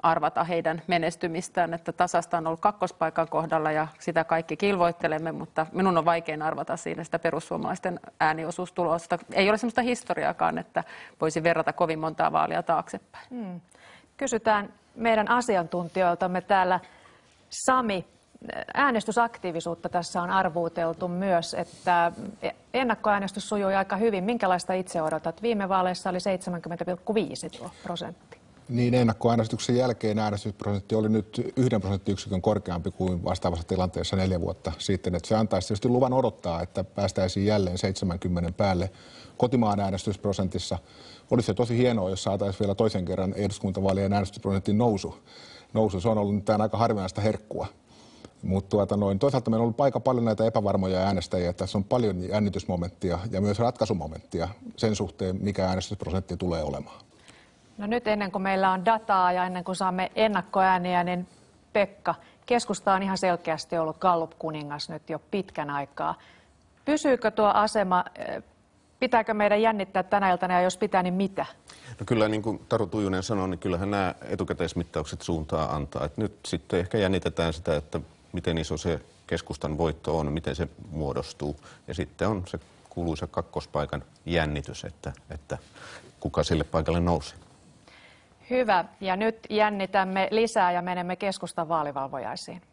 arvata heidän menestymistään, että tasasta on ollut kakkospaikan kohdalla ja sitä kaikki kilvoittelemme, mutta minun on vaikein arvata siinä sitä perussuomalaisten ääniosuustulosta. Ei ole sellaista historiaakaan, että voisi verrata kovin montaa vaalia taaksepäin. Hmm. Kysytään meidän asiantuntijoiltamme täällä. Sami, äänestysaktiivisuutta tässä on arvuuteltu myös, että ennakkoäänestys sujui aika hyvin. Minkälaista itse odotat? Viime vaaleissa oli seitsemänkymmentä pilkku viisi tuo prosentti. Niin, ennakkoäänestyksen jälkeen äänestysprosentti oli nyt yhden prosenttiyksikön korkeampi kuin vastaavassa tilanteessa neljä vuotta sitten. Että se antaisi tietysti luvan odottaa, että päästäisiin jälleen seitsemänkymmentä päälle kotimaan äänestysprosentissa. Olisi se tosi hienoa, jos saataisiin vielä toisen kerran eduskuntavaalien äänestysprosentin nousu. nousu. Se on ollut nyt aika harvinaista herkkua. Mutta tuota noin, toisaalta meillä on ollut aika paljon näitä epävarmoja äänestäjiä. Tässä on paljon jännitysmomenttia ja myös ratkaisumomenttia sen suhteen, mikä äänestysprosentti tulee olemaan. No nyt ennen kuin meillä on dataa ja ennen kuin saamme ennakkoääniä, niin Pekka, keskusta on ihan selkeästi ollut Gallup-kuningas nyt jo pitkän aikaa. Pysyykö tuo asema, pitääkö meidän jännittää tänä iltana ja jos pitää, niin mitä? No kyllä niin kuin Taru Tujunen sanoi, niin kyllähän nämä etukäteismittaukset suuntaa antaa. Et nyt sitten ehkä jännitetään sitä, että miten iso se keskustan voitto on, miten se muodostuu. Ja sitten on se kuuluisa kakkospaikan jännitys, että, että kuka sille paikalle nousee. Hyvä. Ja nyt jännitämme lisää ja menemme keskustan vaalivalvojaisiin.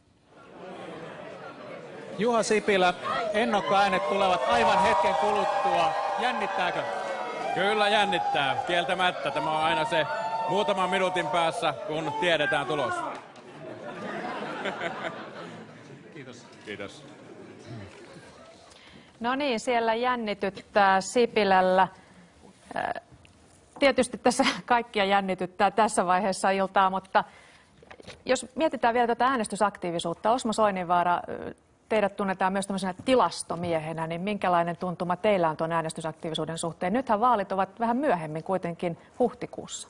Juha Sipilä, ennakkoäänet tulevat aivan hetken kuluttua. Jännittääkö? Kyllä jännittää, kieltämättä. Tämä on aina se muutaman minuutin päässä, kun tiedetään tulos. Kiitos. Kiitos. No niin, siellä jännityttää Sipilällä. Tietysti tässä kaikkia jännityttää tässä vaiheessa iltaa, mutta jos mietitään vielä tätä äänestysaktiivisuutta, Osmo Soininvaara, teidät tunnetaan myös tämmöisenä tilastomiehenä, niin minkälainen tuntuma teillä on tuon äänestysaktiivisuuden suhteen? Nythän vaalit ovat vähän myöhemmin, kuitenkin huhtikuussa.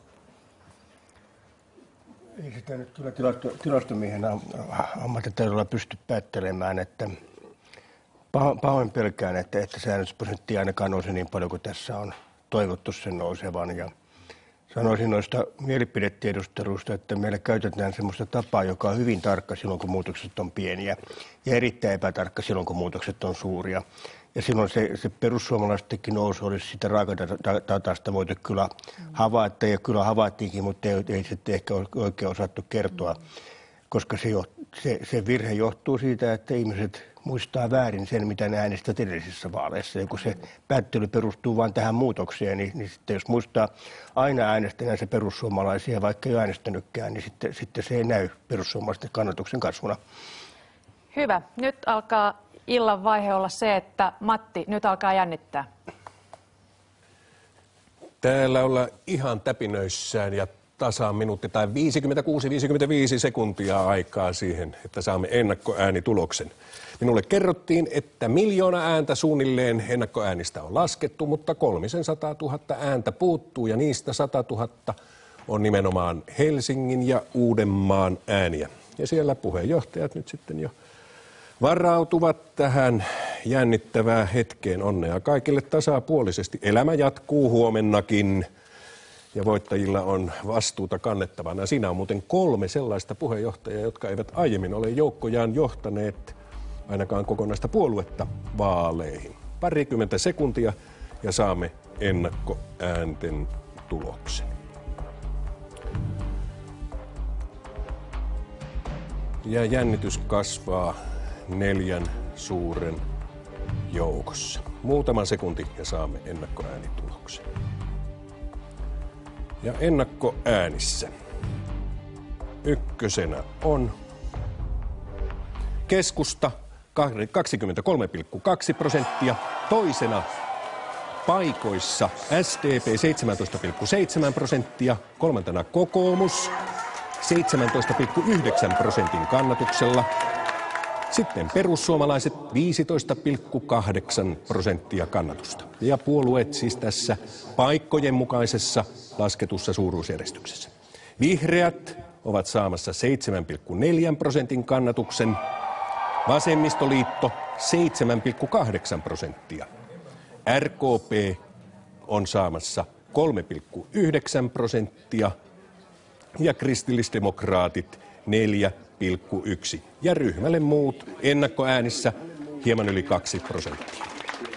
Ei sitä nyt kyllä tilasto, tilastomiehenä ammattitaidolla pysty päättelemään, että pahoin pelkään, että, että se äänestysprosentti ei ainakaan nouse niin paljon kuin tässä on toivottu sen nousevan. Ja sanoisin noista mielipidetiedustelusta, että meillä käytetään sellaista tapaa, joka on hyvin tarkka silloin, kun muutokset on pieniä ja erittäin epätarkka silloin, kun muutokset on suuria. Ja silloin se, se perussuomalaistenkin nousu olisi sitä raakadatasta voitu kyllä havaita, ja kyllä havaittiinkin, mutta ei, ei sitten ehkä oikein osattu kertoa, koska se, se, se virhe johtuu siitä, että ihmiset muistaa väärin sen, mitä ne äänestävät edellisissä vaaleissa. Ja kun se päättely perustuu vain tähän muutokseen, niin, niin sitten jos muistaa aina äänestäneensä perussuomalaisia, vaikka ei ole äänestänytkään, niin sitten, sitten se ei näy perussuomalaisten kannatuksen kasvuna. Hyvä. Nyt alkaa illan vaihe olla se, että Matti, nyt alkaa jännittää. Täällä ollaan ihan täpinöissään ja tasaan minuutti tai viisikymmentäkuusi viisikymmentäviisi sekuntia aikaa siihen, että saamme ennakkoäänituloksen. Minulle kerrottiin, että miljoona ääntä suunnilleen ennakkoäänistä on laskettu, mutta kolmesataatuhatta ääntä puuttuu ja niistä satatuhatta on nimenomaan Helsingin ja Uudenmaan ääniä. Ja siellä puheenjohtajat nyt sitten jo varautuvat tähän jännittävään hetkeen. Onnea kaikille tasapuolisesti. Elämä jatkuu huomennakin ja voittajilla on vastuuta kannettavana. Siinä on muuten kolme sellaista puheenjohtajaa, jotka eivät aiemmin ole joukkojaan johtaneet ainakaan kokonaista puoluetta vaaleihin. Parikymmentä sekuntia ja saamme ennakkoäänten tuloksen. Ja jännitys kasvaa neljän suuren joukossa. Muutama sekunti ja saamme ennakkoäänituloksen. Ja ennakkoäänissä ykkösenä on Keskusta kaksikymmentäkolme pilkku kaksi prosenttia, toisena paikoissa S D P seitsemäntoista pilkku seitsemän prosenttia, kolmantena kokoomus seitsemäntoista pilkku yhdeksän prosentin kannatuksella, sitten perussuomalaiset viisitoista pilkku kahdeksan prosenttia kannatusta. Ja puolueet siis tässä paikkojen mukaisessa lasketussa suuruusjärjestyksessä. Vihreät ovat saamassa seitsemän pilkku neljä prosentin kannatuksen, Vasemmistoliitto seitsemän pilkku kahdeksan prosenttia. R K P on saamassa kolme pilkku yhdeksän prosenttia ja kristillisdemokraatit neljä pilkku yksi. Ja ryhmälle muut ennakkoäänissä hieman yli kaksi prosenttia.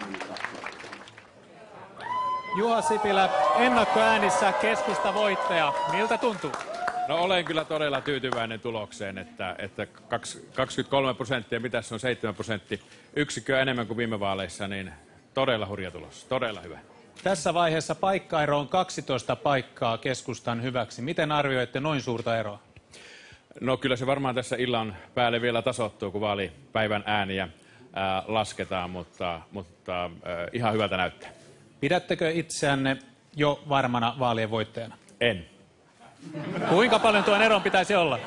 Juha Sipilä, ennakkoäänissä keskusta voittaja. Miltä tuntuu? No olen kyllä todella tyytyväinen tulokseen, että, että kaksikymmentäkolme prosenttia, mitä se on seitsemän prosenttia, yksikköä enemmän kuin viime vaaleissa, niin todella hurja tulos, todella hyvä. Tässä vaiheessa paikkaero on kaksitoista paikkaa keskustan hyväksi. Miten arvioitte noin suurta eroa? No kyllä se varmaan tässä illan päälle vielä tasoittuu, kun vaalipäivän ääniä ää, lasketaan, mutta, mutta ää, ihan hyvältä näyttää. Pidättekö itseänne jo varmana vaalien voittajana? En. Kuinka paljon tuon eron pitäisi olla?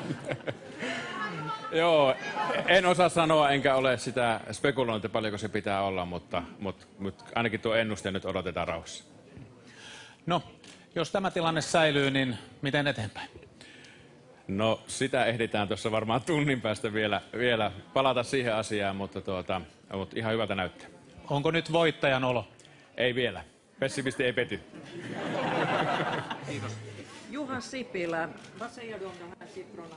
Joo, en osaa sanoa, enkä ole sitä spekuloinut, paljonko se pitää olla, mutta, mutta, mutta ainakin tuo ennuste nyt odotetaan rauhassa. No, jos tämä tilanne säilyy, niin miten eteenpäin? No, sitä ehditään tuossa varmaan tunnin päästä vielä, vielä palata siihen asiaan, mutta, tuota, mutta ihan hyvältä näyttää. Onko nyt voittajan olo? Ei vielä. Pessimisti ei pety. Kiitos. Juha Sipilä, vad säger du om det här siffrorna?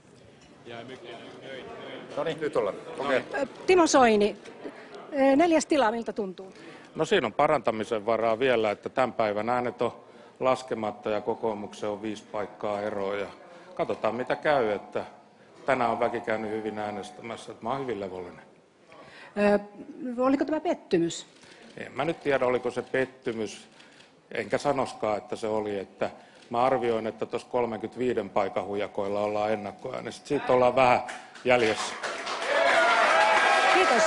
No niin, nyt ollaan. Okay. Timo Soini, neljäs tila, miltä tuntuu? No siinä on parantamisen varaa vielä, että tämän päivän äänet on laskematta ja kokoomuksen on viisi paikkaa eroa. Ja katsotaan mitä käy, että tänään on väki käynyt hyvin äänestämässä, että mä oon hyvin levollinen. Ö, oliko tämä pettymys? En mä nyt tiedä, oliko se pettymys, enkä sanoskaan, että se oli, että mä arvioin, että tuossa kolmekymmentäviisi paikan hujakoilla ollaan ennakkoäänestä. Siitä ollaan vähän jäljessä. Kiitos.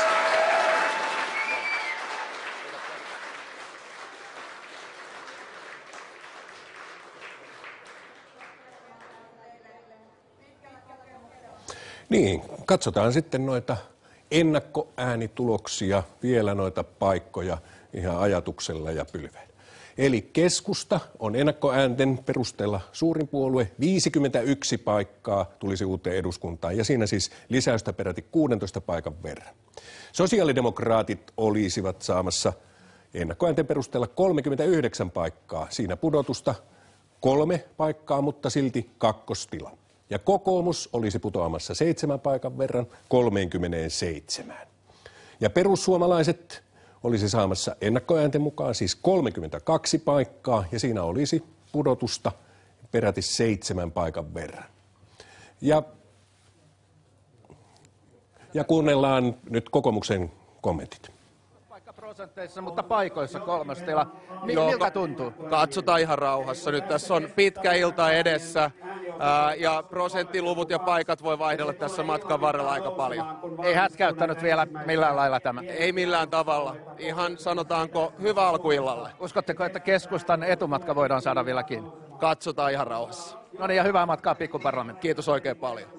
Niin, katsotaan sitten noita ennakkoäänituloksia, vielä noita paikkoja ihan ajatuksella ja pylveen. Eli keskusta on ennakkoäänten perusteella suurin puolue, viisikymmentäyksi paikkaa tulisi uuteen eduskuntaan ja siinä siis lisäystä peräti kuusitoista paikan verran. Sosiaalidemokraatit olisivat saamassa ennakkoäänten perusteella kolmekymmentäyhdeksän paikkaa, siinä pudotusta kolme paikkaa, mutta silti kakkostila. Ja kokoomus olisi putoamassa seitsemän paikan verran kolmekymmentäseitsemän. Ja perussuomalaiset olisi saamassa ennakkoäänten mukaan siis kolmekymmentäkaksi paikkaa ja siinä olisi pudotusta peräti seitsemän paikan verran. Ja, ja kuunnellaan nyt kokoomuksen kommentit. Prosenteissa, mutta paikoissa kolmas tila. Miltä tuntuu? Katsotaan ihan rauhassa. Nyt tässä on pitkä ilta edessä ää, ja prosenttiluvut ja paikat voi vaihdella tässä matkan varrella aika paljon. Ei hätkäyttänyt vielä millään lailla tämä? Ei millään tavalla. Ihan sanotaanko hyvä alku illalle. Uskotteko, että keskustan etumatka voidaan saada vielä kiinni? Katsotaan ihan rauhassa. No niin, ja hyvää matkaa pikkuparlamenttiin. Kiitos oikein paljon.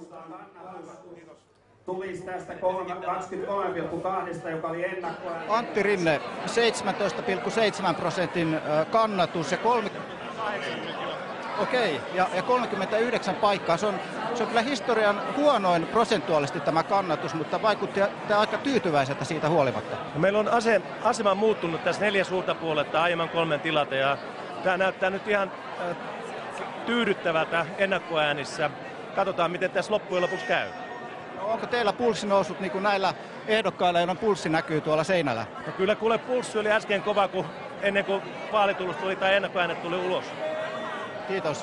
Tulisi tästä kaksikymmentäkolme pilkku kaksi, joka oli ennakkoa. Antti Rinne, seitsemäntoista pilkku seitsemän prosentin kannatus ja kolme... Okei, okay. ja, ja kolmekymmentäyhdeksän paikkaa. Se on, se on kyllä historian huonoin prosentuaalisesti tämä kannatus, mutta vaikutti aika tyytyväiseltä siitä huolimatta. No meillä on ase, asema muuttunut tässä neljä suurta puoletta aiemman kolmen tilalta ja tämä näyttää nyt ihan äh, tyydyttävältä ennakkoäänissä. Katsotaan, miten tässä loppujen lopuksi käy. Onko teillä pulssi noussut niin kuin näillä ehdokkailla, joiden pulssi näkyy tuolla seinällä? No kyllä kuule, pulssi oli äsken kova, kun ennen kuin vaalitulos tuli tai ennakkoäänet tuli ulos. Kiitos.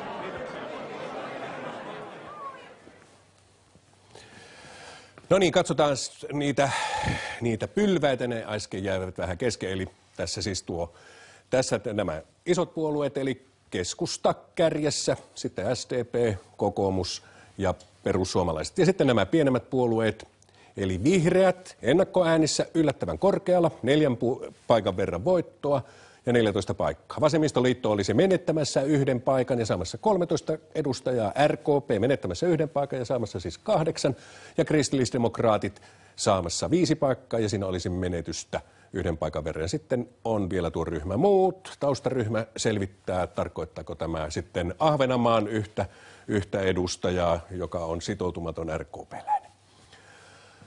No niin, katsotaan niitä, niitä pylväitä, ne äsken jäävät vähän kesken. Eli tässä siis tuo, tässä nämä isot puolueet, eli keskusta kärjessä, sitten S D P, kokoomus ja perussuomalaiset. Ja sitten nämä pienemmät puolueet, eli vihreät ennakkoäänissä yllättävän korkealla, neljän paikan verran voittoa ja neljätoista paikkaa. Vasemmistoliitto olisi menettämässä yhden paikan ja saamassa kolmetoista edustajaa, R K P menettämässä yhden paikan ja saamassa siis kahdeksan, ja kristillisdemokraatit saamassa viisi paikkaa ja siinä olisi menetystä yhden paikan verran. Ja sitten on vielä tuo ryhmä muut, taustaryhmä selvittää, tarkoittaako tämä sitten Ahvenanmaan yhtä, yhtä edustajaa, joka on sitoutumaton R K P-läinen.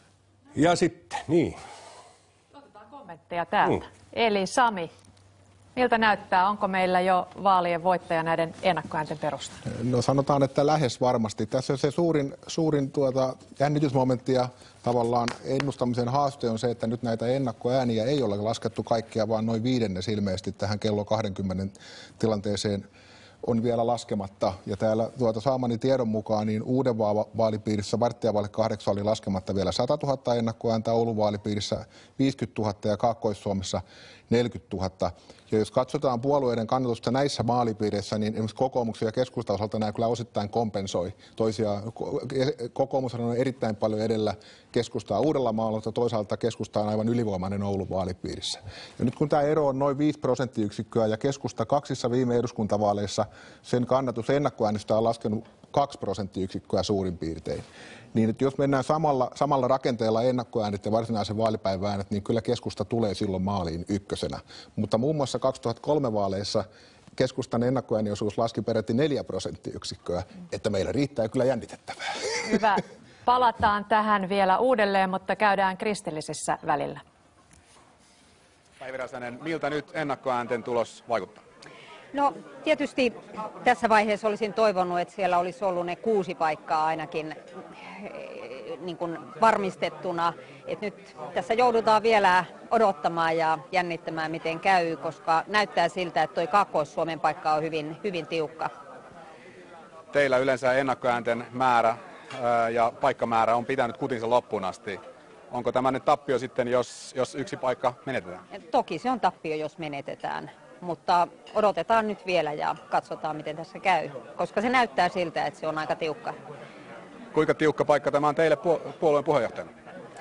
Ja sitten, niin. Otetaan kommentteja täältä. Mm. Eli Sami, Miltä näyttää? Onko meillä jo vaalien voittaja näiden ennakkoäänten perusteella? No sanotaan, että lähes varmasti. Tässä se suurin, suurin tuota, jännitysmomentti ja tavallaan ennustamisen haaste on se, että nyt näitä ennakkoääniä ei ole laskettu kaikkia, vaan noin viidennes ilmeisesti tähän kello kaksikymmentä tilanteeseen on vielä laskematta. Ja täällä tuota saamani tiedon mukaan niin Uuden vaalipiirissä Vartijavalle kahdeksan oli laskematta vielä sata tuhatta ennakkoääntä, Oulun vaalipiirissä viisikymmentätuhatta ja Kaakkois-Suomessa neljäkymmentätuhatta. Ja jos katsotaan puolueiden kannatusta näissä vaalipiireissä, niin esimerkiksi kokoomuksen ja keskustan osalta nämä kyllä osittain kompensoi toisiaan. Kokoomus on erittäin paljon edellä keskustaa Uudellamaalla, mutta toisaalta keskusta on aivan ylivoimainen Oulun vaalipiirissä. Ja nyt kun tämä ero on noin viisi prosenttiyksikköä ja keskusta kaksissa viime eduskuntavaaleissa, sen kannatus ennakkoäänestä on laskenut kaksi prosenttiyksikköä suurin piirtein. Niin että jos mennään samalla, samalla rakenteella ennakkoäänet ja varsinaisen vaalipäivän äänet, niin kyllä keskusta tulee silloin maaliin ykkösenä. Mutta muun muassa kaksituhattakolme vaaleissa keskustan ennakkoääniosuus laski peräti neljä prosenttiyksikköä, että meillä riittää kyllä jännitettävää. Hyvä. Palataan tähän vielä uudelleen, mutta käydään kristillisessä välillä. Päivi Räsänen, miltä nyt ennakkoäänten tulos vaikuttaa? No tietysti tässä vaiheessa olisin toivonut, että siellä olisi ollut ne kuusi paikkaa ainakin niin kuin varmistettuna. Et nyt tässä joudutaan vielä odottamaan ja jännittämään, miten käy, koska näyttää siltä, että tuo Kaakkois-Suomen paikka on hyvin, hyvin tiukka. Teillä yleensä ennakkoäänten määrä ja paikkamäärä on pitänyt kutinsa loppuun asti. Onko tämä nyt tappio sitten, jos, jos yksi paikka menetetään? Toki se on tappio, jos menetetään. Mutta odotetaan nyt vielä ja katsotaan, miten tässä käy, koska se näyttää siltä, että se on aika tiukka. Kuinka tiukka paikka tämä on teille puolueen puheenjohtajana?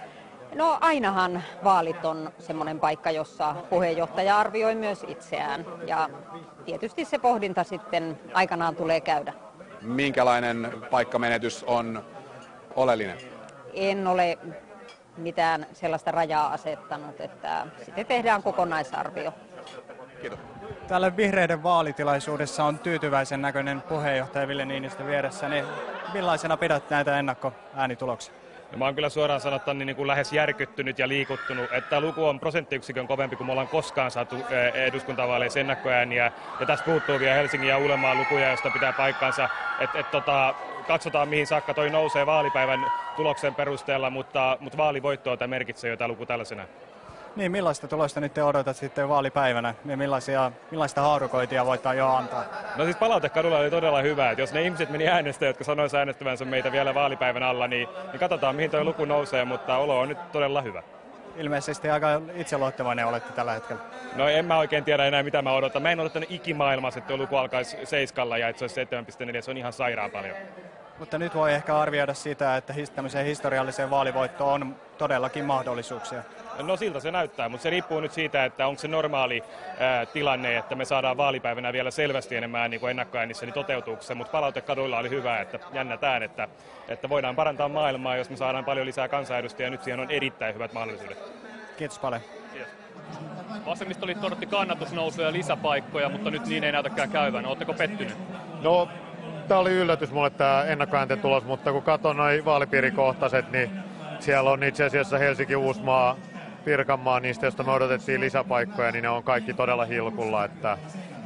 No ainahan vaalit on semmoinen paikka, jossa puheenjohtaja arvioi myös itseään. Ja tietysti se pohdinta sitten aikanaan tulee käydä. Minkälainen paikkamenetys on oleellinen? En ole mitään sellaista rajaa asettanut, että sitten tehdään kokonaisarvio. Kiitos. Täällä vihreiden vaalitilaisuudessa on tyytyväisen näköinen puheenjohtaja Ville Niinistö vieressä. Niin millaisena pidät näitä ennakkoäänituloksia? No, mä oon kyllä suoraan sanottuna niin kuin lähes järkyttynyt ja liikuttunut, että luku on prosenttiyksikön kovempi kuin me ollaan koskaan saatu eduskuntavaaleissa ennakkoääniä. Ja tästä puuttuu vielä Helsingin ja Uudenmaan lukuja, joista pitää paikkansa. Et, et, tota, katsotaan mihin saakka toi nousee vaalipäivän tuloksen perusteella, mutta, mutta vaalivoittoa tämä merkitsee jo tämä luku tällaisena. Niin, millaista tulosta nyt te odotat sitten vaalipäivänä ja millaisia, millaista haarukoitia voittaa jo antaa? No siis palaute kadulla oli todella hyvä, että jos ne ihmiset meni äänestämään, jotka sanoisivat äänestävänsä meitä vielä vaalipäivän alla, niin, niin katsotaan mihin tuo luku nousee, mutta olo on nyt todella hyvä. Ilmeisesti aika itseluottavainen olette tällä hetkellä. No en mä oikein tiedä enää mitä mä odotan. Mä en odottanut ikimaailmassa, että tuo luku alkaisi seiskalla ja että se olisi seitsemän pilkku neljä, se on ihan sairaan paljon. Mutta nyt voi ehkä arvioida sitä, että tämmöiseen historialliseen vaalivoittoon on todellakin mahdollisuuksia. No siltä se näyttää, mutta se riippuu nyt siitä, että onko se normaali ää, tilanne, että me saadaan vaalipäivänä vielä selvästi enemmän niin kuin ennakkoäänissä, niin toteutuuko se. Mutta palaute kaduilla oli hyvä, että jännätään, että, että voidaan parantaa maailmaa, jos me saadaan paljon lisää kansanedustajia. Nyt siihen on erittäin hyvät mahdollisuudet. Kiitos paljon. Kiitos. Vasemmistoliitto odotti kannatusnousuja ja lisäpaikkoja, mutta nyt niin ei näytäkään käyvän. Oletteko pettynyt? No, tämä oli yllätys mulle tämä ennakkoäänten tulos, mutta kun katson noin vaalipiirikohtaiset, niin siellä on itse asiassa Helsinki, Uusmaa, Pirkanmaa, niistä joista me odotettiin lisäpaikkoja, niin ne on kaikki todella hilkulla. Että,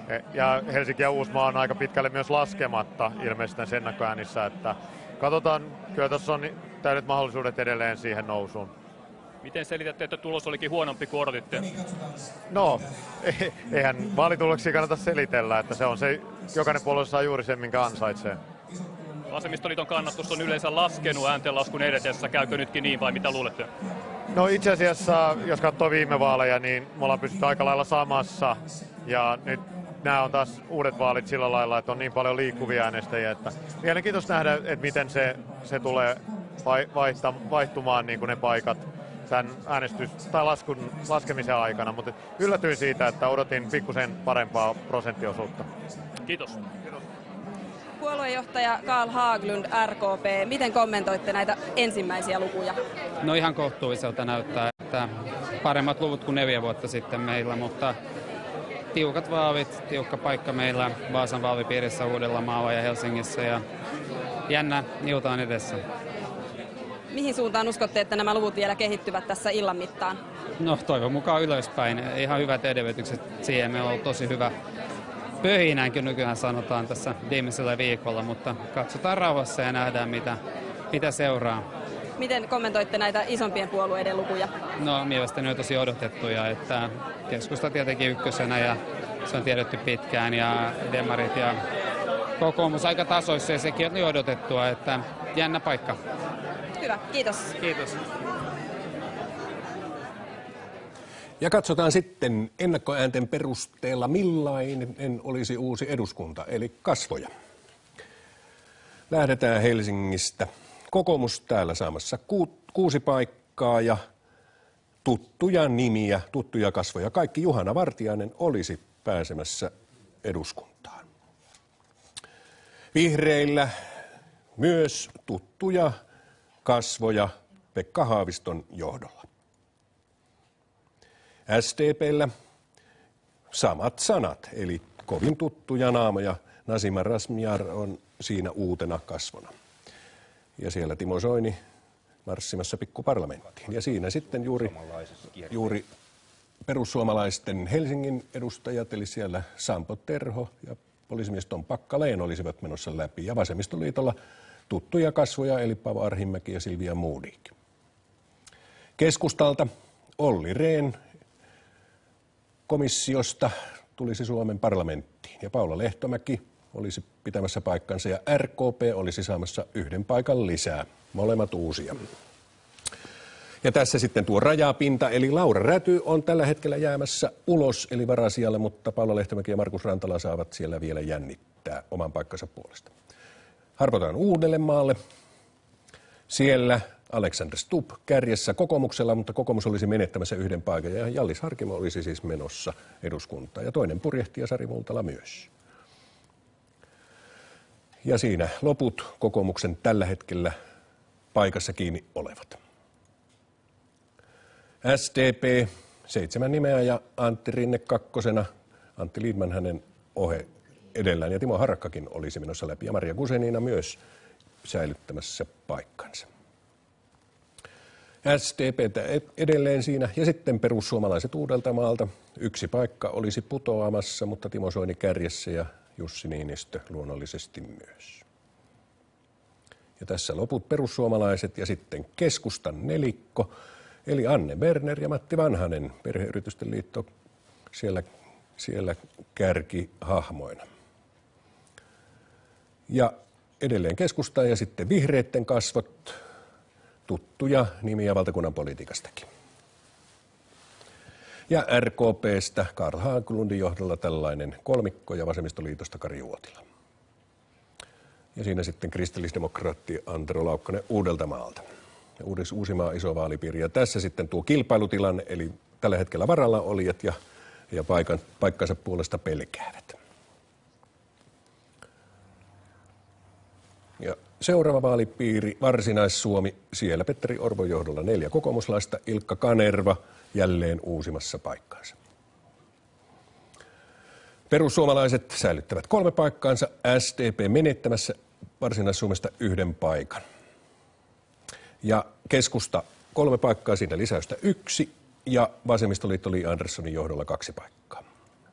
ja Helsinki ja Uusmaa on aika pitkälle myös laskematta ilmeisesti näissä ennakkoäänissä. Että katsotaan, kyllä tässä on täydet mahdollisuudet edelleen siihen nousuun. Miten selitätte, että tulos olikin huonompi kuin odotitte? No, eihän vaalituloksia kannata selitellä, että se on se, jokainen puolue saa juuri sen, minkä ansaitsee. Vasemmistoliiton kannatus on yleensä laskenut ääntenlaskun edetessä. Käykö nytkin niin vai mitä luulette? No itse asiassa, jos katsoo viime vaaleja, niin me ollaan pystytty aika lailla samassa. Ja nyt nämä on taas uudet vaalit sillä lailla, että on niin paljon liikkuvia äänestäjiä. Että mielenkiintoista nähdä, että miten se, se tulee vaihta, vaihtumaan niin kuin ne paikat tämän äänestys- tai laskun, laskemisen aikana. Mutta yllätyin siitä, että odotin pikkusen parempaa prosenttiosuutta. Kiitos. Puoluejohtaja Carl Haglund, R K P. Miten kommentoitte näitä ensimmäisiä lukuja? No ihan kohtuulliselta näyttää, että paremmat luvut kuin neljä vuotta sitten meillä, mutta tiukat vaalit, tiukka paikka meillä Vaasan vaalipiirissä, Uudellamaalla ja Helsingissä ja jännä ilta on edessä. Mihin suuntaan uskotte, että nämä luvut vielä kehittyvät tässä illan mittaan? No toivon mukaan ylöspäin. Ihan hyvät edellytykset siihen. Meillä on ollut tosi hyvä pöhinäänkin nykyään sanotaan tässä viimeisellä viikolla, mutta katsotaan rauhassa ja nähdään mitä, mitä seuraa. Miten kommentoitte näitä isompien puolueiden lukuja? No mielestäni on tosi odotettuja, että keskusta tietenkin ykkösenä ja se on tiedetty pitkään ja demarit ja kokoomus aika tasoissa ja sekin on odotettua, että jännä paikka. Hyvä, kiitos. Kiitos. Ja katsotaan sitten ennakkoäänten perusteella, millainen olisi uusi eduskunta, eli kasvoja. Lähdetään Helsingistä. Kokoomus täällä saamassa ku, kuusi paikkaa ja tuttuja nimiä, tuttuja kasvoja. Kaikki Juhana Vartiainen olisi pääsemässä eduskuntaan. Vihreillä myös tuttuja kasvoja Pekka Haaviston johdolla. S D P:llä samat sanat, eli kovin tuttuja naamoja. Nasima Razmyar on siinä uutena kasvona. Ja siellä Timo Soini marssimassa pikkuparlamenttiin. Ja siinä sitten juuri, juuri perussuomalaisten Helsingin edustajat, eli siellä Sampo Terho ja poliisimies Tom Packalén olisivat menossa läpi. Ja vasemmistoliitolla tuttuja kasvoja, eli Paavo Arhinmäki ja Silvia Modig. Keskustalta Olli Rehn komissiosta tulisi Suomen parlamenttiin ja Paula Lehtomäki olisi pitämässä paikkansa ja R K P olisi saamassa yhden paikan lisää, molemmat uusia. Ja tässä sitten tuo rajapinta, eli Laura Räty on tällä hetkellä jäämässä ulos, eli varasijalle, mutta Paula Lehtomäki ja Markus Rantala saavat siellä vielä jännittää oman paikkansa puolesta. Harpotaan Uudellemaalle. Siellä Alexander Stubb kärjessä kokoomuksella, mutta kokoomus olisi menettämässä yhden paikan ja Hjallis Harkimo olisi siis menossa eduskuntaan ja toinen purjehtija Sari Multala myös. Ja siinä loput kokoomuksen tällä hetkellä paikassa kiinni olevat. S D P, seitsemän nimeä ja Antti Rinne kakkosena, Antti Lindman hänen ohe edellään ja Timo Harakkakin olisi menossa läpi ja Maria Guzenina myös säilyttämässä paikkansa. S D P:tä edelleen siinä ja sitten perussuomalaiset Uudeltamaalta. Yksi paikka olisi putoamassa, mutta Timo Soini kärjessä ja Jussi Niinistö luonnollisesti myös. Ja tässä loput perussuomalaiset ja sitten keskustan nelikko, eli Anne Berner ja Matti Vanhanen, Perheyritysten liitto siellä, siellä kärkihahmoina. Ja edelleen keskusta ja sitten vihreitten kasvot, tuttuja nimiä valtakunnan politiikastakin. Ja R K P:stä Karl Haglundin johdolla tällainen kolmikko ja vasemmistoliitosta Kari Uotila. Ja siinä sitten kristillisdemokraatti Antero Laukkanen Uudeltamaalta. Ja Uudis Uusimaa iso vaalipiiri. Ja tässä sitten tuo kilpailutilanne, eli tällä hetkellä varalla olijat ja, ja paikan, paikkansa puolesta pelkäävät. Ja seuraava vaalipiiri, Varsinais-Suomi, siellä Petteri Orpon johdolla neljä kokoomuslaista, Ilkka Kanerva jälleen uusimassa paikkaansa. Perussuomalaiset säilyttävät kolme paikkaansa, S D P menettämässä Varsinais-Suomesta yhden paikan. Ja keskusta kolme paikkaa, siinä lisäystä yksi, ja vasemmistoliitto Li Anderssonin johdolla kaksi paikkaa.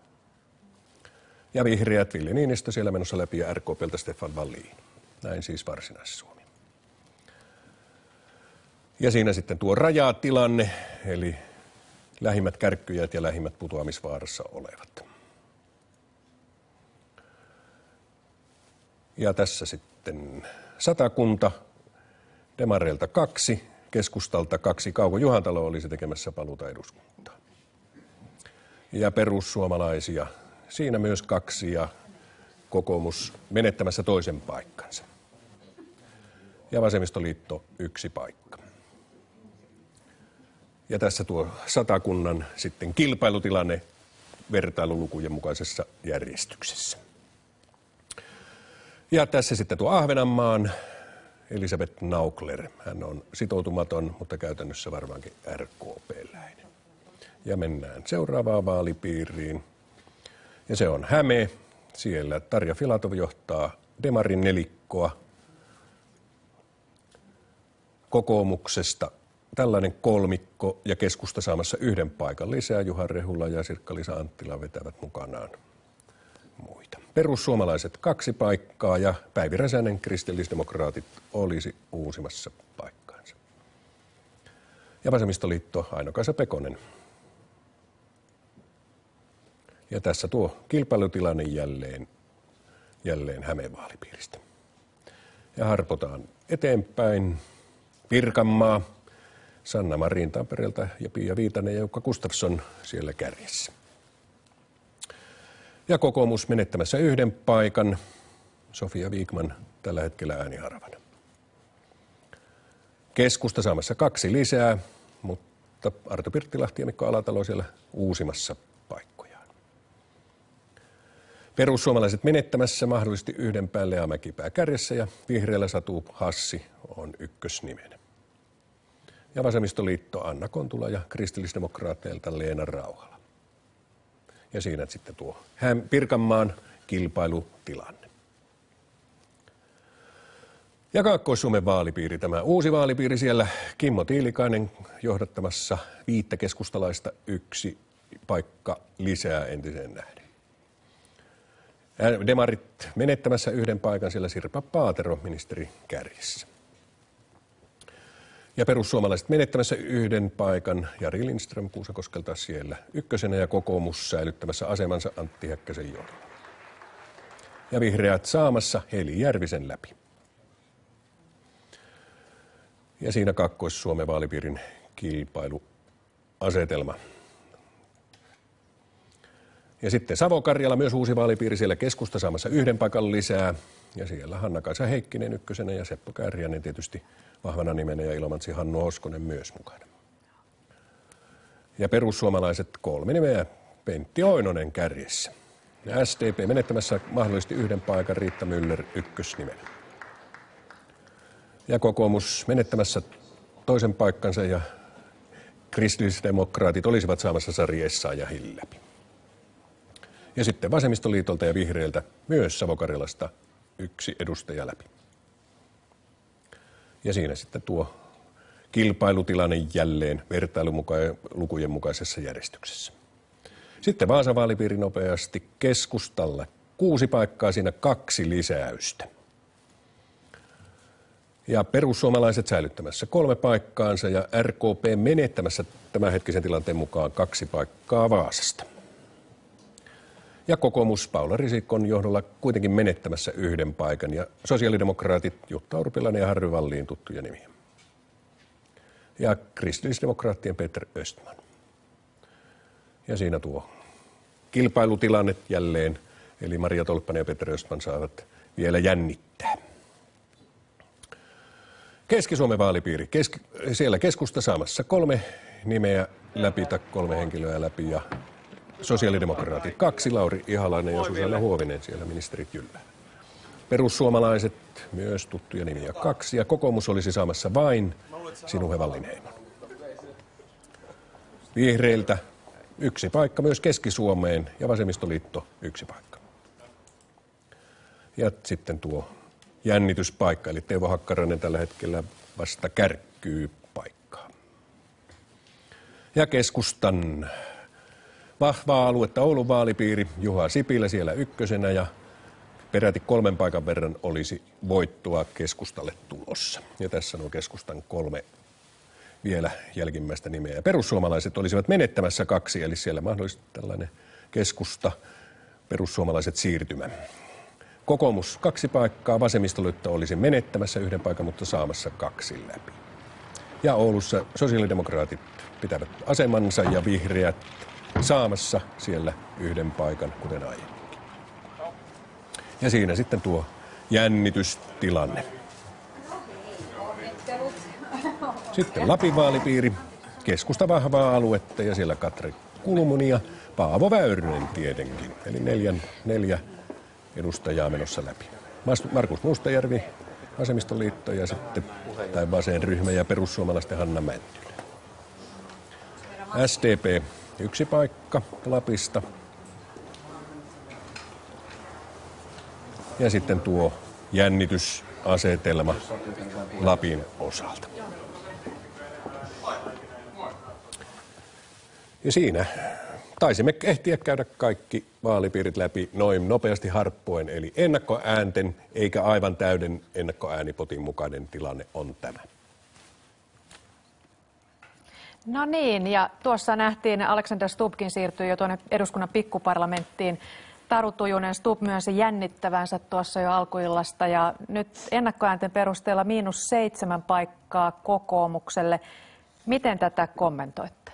Ja vihreät Ville Niinistö siellä menossa läpi ja R K P:ltä Stefan Wallin. Näin siis Varsinais-Suomi. Ja siinä sitten tuo rajatilanne, eli lähimmät kärkkyjät ja lähimmät putoamisvaarassa olevat. Ja tässä sitten Satakunta, demareilta kaksi, keskustalta kaksi, Kauko Juhantalo olisi tekemässä paluuta eduskuntaan. Ja perussuomalaisia, siinä myös kaksi ja kokoomus menettämässä toisen paikkansa. Ja vasemmistoliitto yksi paikka. Ja tässä tuo Satakunnan sitten kilpailutilanne vertailulukujen mukaisessa järjestyksessä. Ja tässä sitten tuo Ahvenanmaan Elisabeth Naukler. Hän on sitoutumaton, mutta käytännössä varmaankin R K P-läinen. Ja mennään seuraavaan vaalipiiriin. Ja se on Häme. Siellä Tarja Filatov johtaa demarin nelikkoa. kokoomuksesta tällainen kolmikko ja keskusta saamassa yhden paikan lisää. Juha Rehula ja Sirkka-Liisa Anttila vetävät mukanaan muita. Perussuomalaiset kaksi paikkaa ja Päivi Räsänen kristillisdemokraatit olisi uusimassa paikkaansa. Ja vasemmistoliitto Aino-Kaisa Pekonen. Ja tässä tuo kilpailutilanne jälleen, jälleen Hämeen vaalipiiristä. Ja harpotaan eteenpäin. Pirkanmaa, Sanna Marin Tampereelta ja Pia Viitanen ja Jukka Gustafsson siellä kärjessä. Ja kokoomus menettämässä yhden paikan, Sofia Wikman tällä hetkellä ääniharvana. Keskusta saamassa kaksi lisää, mutta Arto Pirttilahti ja Mikko Alatalo siellä uusimassa paikkojaan. Perussuomalaiset menettämässä mahdollisesti yhden päälle ja Mäkipää kärjessä ja vihreällä Satu Hassi on ykkösnimenä. Ja vasemmistoliitto Anna Kontula ja kristillisdemokraateilta Leena Rauhala. Ja siinä sitten tuo Pirkanmaan kilpailutilanne. Ja Kaakkois-Suomen vaalipiiri, tämä uusi vaalipiiri siellä, Kimmo Tiilikainen johdattamassa viittä keskustalaista, yksi paikka lisää entiseen nähden. Demarit menettämässä yhden paikan, siellä Sirpa Paatero ministeri kärjessä. Ja perussuomalaiset menettämässä yhden paikan, Jari Lindström Kuusakoskelta siellä ykkösenä ja kokoomus säilyttämässä asemansa Antti Häkkäsen johdolla. Ja vihreät saamassa Heli Järvisen läpi. Ja siinä Kaakkois-Suomen vaalipiirin kilpailuasetelma. Ja sitten Savo-Karjala, myös uusi vaalipiiri, siellä keskusta saamassa yhden paikan lisää. Ja siellä Hanna-Kaisa Heikkinen ykkösenä ja Seppo Kääriäinen tietysti vahvana nimenä ja Ilomantsi Hannu Hoskonen myös mukana. Ja perussuomalaiset kolme nimeä, Pentti Oinonen kärjessä. Ja S D P menettämässä mahdollisesti yhden paikan, Riitta Myller ykkösnimenä. Ja kokoomus menettämässä toisen paikkansa ja kristillisdemokraatit olisivat saamassa Sari Essayahil läpi. Ja sitten vasemmistoliitolta ja vihreiltä myös Savo-Karjalasta yksi edustaja läpi. Ja siinä sitten tuo kilpailutilanne jälleen vertailulukujen mukaisessa järjestyksessä. Sitten Vaasan vaalipiiri nopeasti keskustalla. Kuusi paikkaa, siinä kaksi lisäystä. Ja perussuomalaiset säilyttämässä kolme paikkaansa ja R K P menettämässä tämänhetkisen tilanteen mukaan kaksi paikkaa Vaasasta. Ja kokoomus Paula Risikon johdolla kuitenkin menettämässä yhden paikan ja sosiaalidemokraatit Jutta Urpilainen ja Harry Wallin tuttuja nimiä. Ja kristillisdemokraattien Peter Östman. Ja siinä tuo kilpailutilanne jälleen, eli Maria Tolppanen ja Peter Östman saavat vielä jännittää. Keski-Suomen vaalipiiri, Keski- siellä keskusta saamassa kolme nimeä läpi tai kolme henkilöä läpi ja sosiaalidemokraatit kaksi, Lauri Ihalainen ja Susanna Huovinen siellä ministerit jyllää. Perussuomalaiset myös tuttuja nimiä kaksi ja kokoomus olisi saamassa vain Sinuhe Wallinheimon. Vihreiltä yksi paikka myös Keski-Suomeen ja vasemmistoliitto yksi paikka. Ja sitten tuo jännityspaikka, eli Teuvo Hakkarainen tällä hetkellä vasta kärkkyy paikkaa. Ja keskustan vahvaa aluetta Oulun vaalipiiri, Juha Sipilä siellä ykkösenä ja peräti kolmen paikan verran olisi voittoa keskustalle tulossa. Ja tässä on keskustan kolme vielä jälkimmäistä nimeä. Ja perussuomalaiset olisivat menettämässä kaksi, eli siellä mahdollisesti tällainen keskusta, perussuomalaiset siirtymä. Kokoomus kaksi paikkaa, vasemmistoliitto olisi menettämässä yhden paikan, mutta saamassa kaksi läpi. Ja Oulussa sosiaalidemokraatit pitävät asemansa ja vihreät saamassa siellä yhden paikan, kuten aiemmin. Ja siinä sitten tuo jännitystilanne. Sitten Lapin vaalipiiri, keskusta vahvaa aluetta ja siellä Katri Kulmuni ja Paavo Väyrynen tietenkin. Eli neljän, neljä edustajaa menossa läpi. Markus Mustajärvi, vasemmistoliitto ja sitten tai Vasen ryhmä ja perussuomalaisten Hanna Mäntylä. S D P yksi paikka Lapista. Ja sitten tuo jännitys asetelma Lapin osalta. Ja siinä taisimme ehtiä käydä kaikki vaalipiirit läpi noin nopeasti harppuen, eli ennakkoäänten eikä aivan täyden ennakkoäänipotin mukainen tilanne on tämä. No niin, ja tuossa nähtiin, Alexander Stubbkin siirtyi jo tuonne eduskunnan pikkuparlamenttiin. Taru Tujunen, Stubb myönsi jännittävänsä tuossa jo alkuillasta, ja nyt ennakkoäänten perusteella miinus seitsemän paikkaa kokoomukselle. Miten tätä kommentoitte?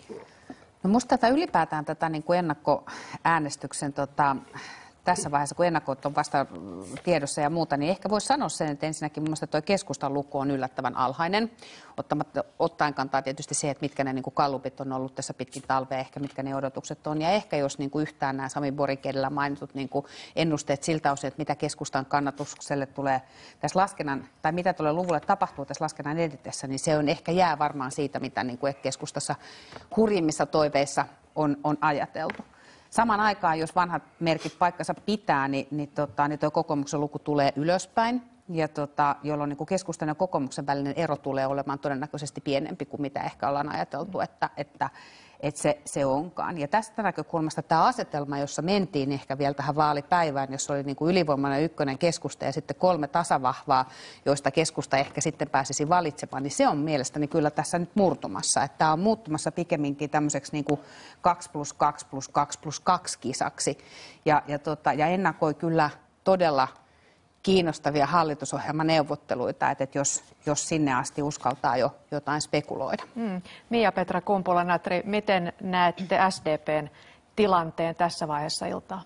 No musta tätä ylipäätään tätä niin kuin ennakkoäänestyksen tota, tässä vaiheessa, kun ennakot on vasta tiedossa ja muuta, niin ehkä voisi sanoa sen, että ensinnäkin mun mielestä tuo keskustan luku on yllättävän alhainen, ottamatta, ottaen kantaa tietysti se, että mitkä ne niin kuin gallupit on ollut tässä pitkin talvea, ehkä mitkä ne odotukset on, ja ehkä jos niin kuin yhtään nämä Sami Borgin edellä mainitut niin kuin ennusteet siltä osin, että mitä keskustan kannatukselle tulee tässä laskennan, tai mitä tulee luvulle tapahtuu tässä laskennan edetessä, niin se on ehkä jää varmaan siitä, mitä niin kuin keskustassa hurjimmissa toiveissa on, on ajateltu. Samaan aikaan, jos vanhat merkit paikkansa pitää, niin, niin, tota, niin tuo kokoomuksen luku tulee ylöspäin, ja tota, jolloin niin kuin keskustan ja kokoomuksen välinen ero tulee olemaan todennäköisesti pienempi kuin mitä ehkä ollaan ajateltu, että, että, että se, se onkaan. Ja tästä näkökulmasta tämä asetelma, jossa mentiin ehkä vielä tähän vaalipäivään, jossa oli niin kuin ylivoimainen ykkönen keskusta ja sitten kolme tasavahvaa, joista keskusta ehkä sitten pääsisi valitsemaan, niin se on mielestäni kyllä tässä nyt murtumassa. Että tämä on muuttumassa pikemminkin tämmöiseksi niin kuin kaksi plus kaksi plus kaksi plus kaksi kisaksi. Ja, ja, tota, ja ennakoi kyllä todella kiinnostavia hallitusohjelmaneuvotteluita, että jos, jos sinne asti uskaltaa jo jotain spekuloida. Mm. Miia-Petra Kumpula-Natri, miten näette S D P:n tilanteen tässä vaiheessa iltaa?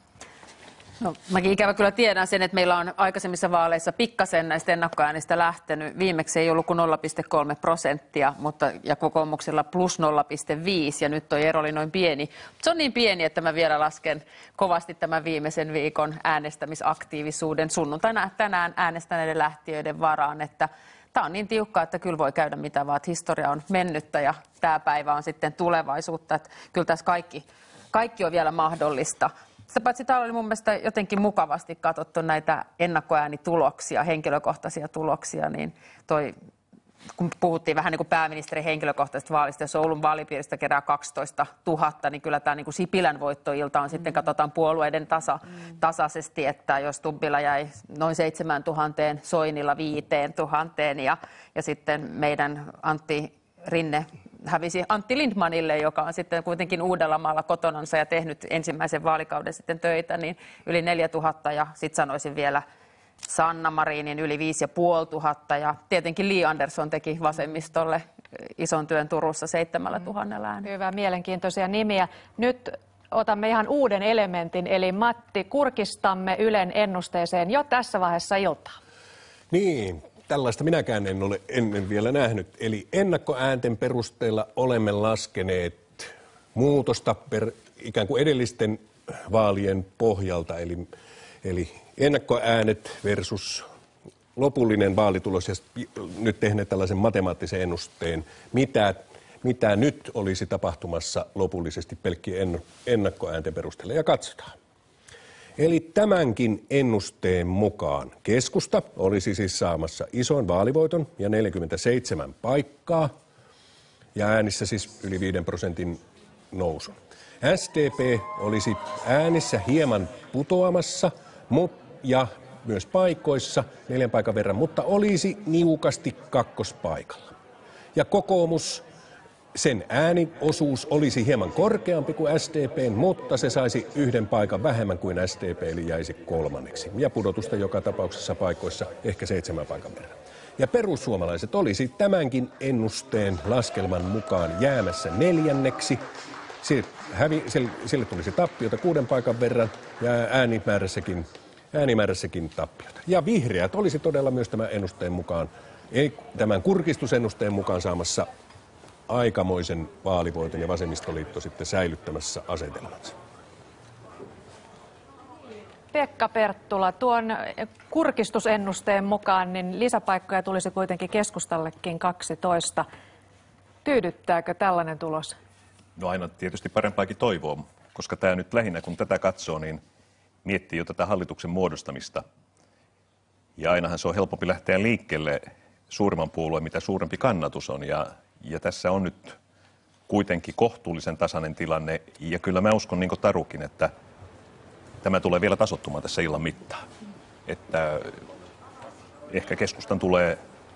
No, mäkin ikävä kyllä tiedän sen, että meillä on aikaisemmissa vaaleissa pikkasen näistä ennakkoäänistä lähtenyt. Viimeksi ei ollut kuin nolla pilkku kolme prosenttia, mutta ja kokoomuksella plus nolla pilkku viisi, ja nyt tuo ero oli noin pieni. Se on niin pieni, että mä vielä lasken kovasti tämän viimeisen viikon äänestämisaktiivisuuden sunnuntaina tänään äänestäneiden lähtiöiden varaan, että tämä on niin tiukka, että kyllä voi käydä mitä vaan, että historia on mennyttä ja tämä päivä on sitten tulevaisuutta, että kyllä tässä kaikki, kaikki on vielä mahdollista. Sitä paitsi täällä oli mun mielestä jotenkin mukavasti katsottu näitä ennakkoäänituloksia, henkilökohtaisia tuloksia, niin toi, kun puhuttiin vähän niin kuin pääministerin henkilökohtaisesta vaalista, jos Oulun vaalipiiristä kerää kaksitoista tuhatta, niin kyllä tämä niin kuin Sipilän voittoilta on mm. sitten, katsotaan puolueiden tasa, mm. tasaisesti, että jos Stubbilla jäi noin seitsemän tuhanteen, Soinilla viiteen tuhanteen ja, ja sitten meidän Antti Rinne hävisi Antti Lindmanille, joka on sitten kuitenkin Uudellamaalla kotonansa ja tehnyt ensimmäisen vaalikauden sitten töitä, niin yli neljätuhatta ja sitten sanoisin vielä Sanna Marinin yli viisi ja puoli tuhatta ja tietenkin Li Andersson teki vasemmistolle ison työn Turussa seitsemällä tuhannella äänellä. Hyvä, mielenkiintoisia nimiä. Nyt otamme ihan uuden elementin, eli Matti, kurkistamme Ylen ennusteeseen jo tässä vaiheessa iltaa. Niin. Tällaista minäkään en ole ennen vielä nähnyt. Eli ennakkoäänten perusteella olemme laskeneet muutosta per ikään kuin edellisten vaalien pohjalta. Eli, eli ennakkoäänet versus lopullinen vaalitulos ja nyt tehneet tällaisen matemaattisen ennusteen, mitä, mitä nyt olisi tapahtumassa lopullisesti pelkkien ennakkoäänten perusteella. Ja katsotaan. Eli tämänkin ennusteen mukaan keskusta olisi siis saamassa ison vaalivoiton ja neljäkymmentäseitsemän paikkaa ja äänissä siis yli viiden prosentin nousun. S D P olisi äänissä hieman putoamassa ja myös paikoissa neljän paikan verran, mutta olisi niukasti kakkospaikalla. Ja kokoomus, sen ääniosuus olisi hieman korkeampi kuin S D P, mutta se saisi yhden paikan vähemmän kuin S D P, eli jäisi kolmanneksi. Ja pudotusta joka tapauksessa paikoissa ehkä seitsemän paikan verran. Ja perussuomalaiset olisi tämänkin ennusteen laskelman mukaan jäämässä neljänneksi. Sille, hävi, sille tulisi tappiota kuuden paikan verran ja äänimäärässäkin, äänimäärässäkin tappiota. Ja vihreät olisi todella myös tämän ennusteen mukaan, ei tämän kurkistusennusteen mukaan saamassa aikamoisen vaalivoiton ja vasemmistoliitto sitten säilyttämässä asetelmansa. Pekka Perttula, tuon kurkistusennusteen mukaan niin lisäpaikkoja tulisi kuitenkin keskustallekin kaksitoista. Tyydyttääkö tällainen tulos? No aina tietysti parempaakin toivoa, koska tämä nyt lähinnä kun tätä katsoo, niin miettii jo tätä hallituksen muodostamista. Ja ainahan se on helpompi lähteä liikkeelle suurimman puolueen, mitä suurempi kannatus on. Ja, ja tässä on nyt kuitenkin kohtuullisen tasainen tilanne. Ja kyllä mä uskon, niin kuin Tarukin, että tämä tulee vielä tasoittumaan tässä illan mittaan. Että ehkä keskustan tulee,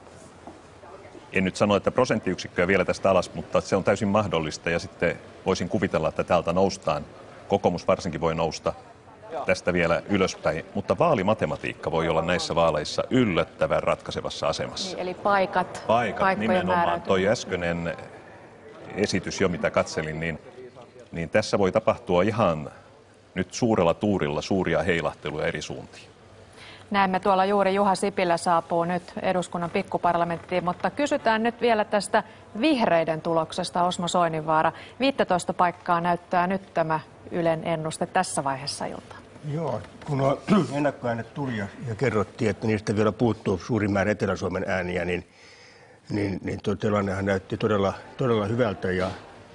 en nyt sano, että prosenttiyksikköä vielä tästä alas, mutta se on täysin mahdollista. Ja sitten voisin kuvitella, että täältä noustaan. Kokoomus varsinkin voi nousta tästä vielä ylöspäin, mutta vaalimatematiikka voi olla näissä vaaleissa yllättävän ratkaisevassa asemassa. Niin, eli paikat, Paikat nimenomaan. Toi äskeinen esitys jo, mitä katselin, niin, niin tässä voi tapahtua ihan nyt suurella tuurilla suuria heilahteluja eri suuntiin. Näemme tuolla juuri Juha Sipilä saapuu nyt eduskunnan pikkuparlamenttiin, mutta kysytään nyt vielä tästä vihreiden tuloksesta, Osmo Soininvaara. viisitoista paikkaa näyttää nyt tämä Ylen ennuste tässä vaiheessa iltaa. Joo, kun nuo ennakkoäänet tuli ja, ja kerrottiin, että niistä vielä puuttuu suuri määrä Etelä-Suomen ääniä, niin, niin, niin tuo tilannehan näytti todella, todella hyvältä. Ja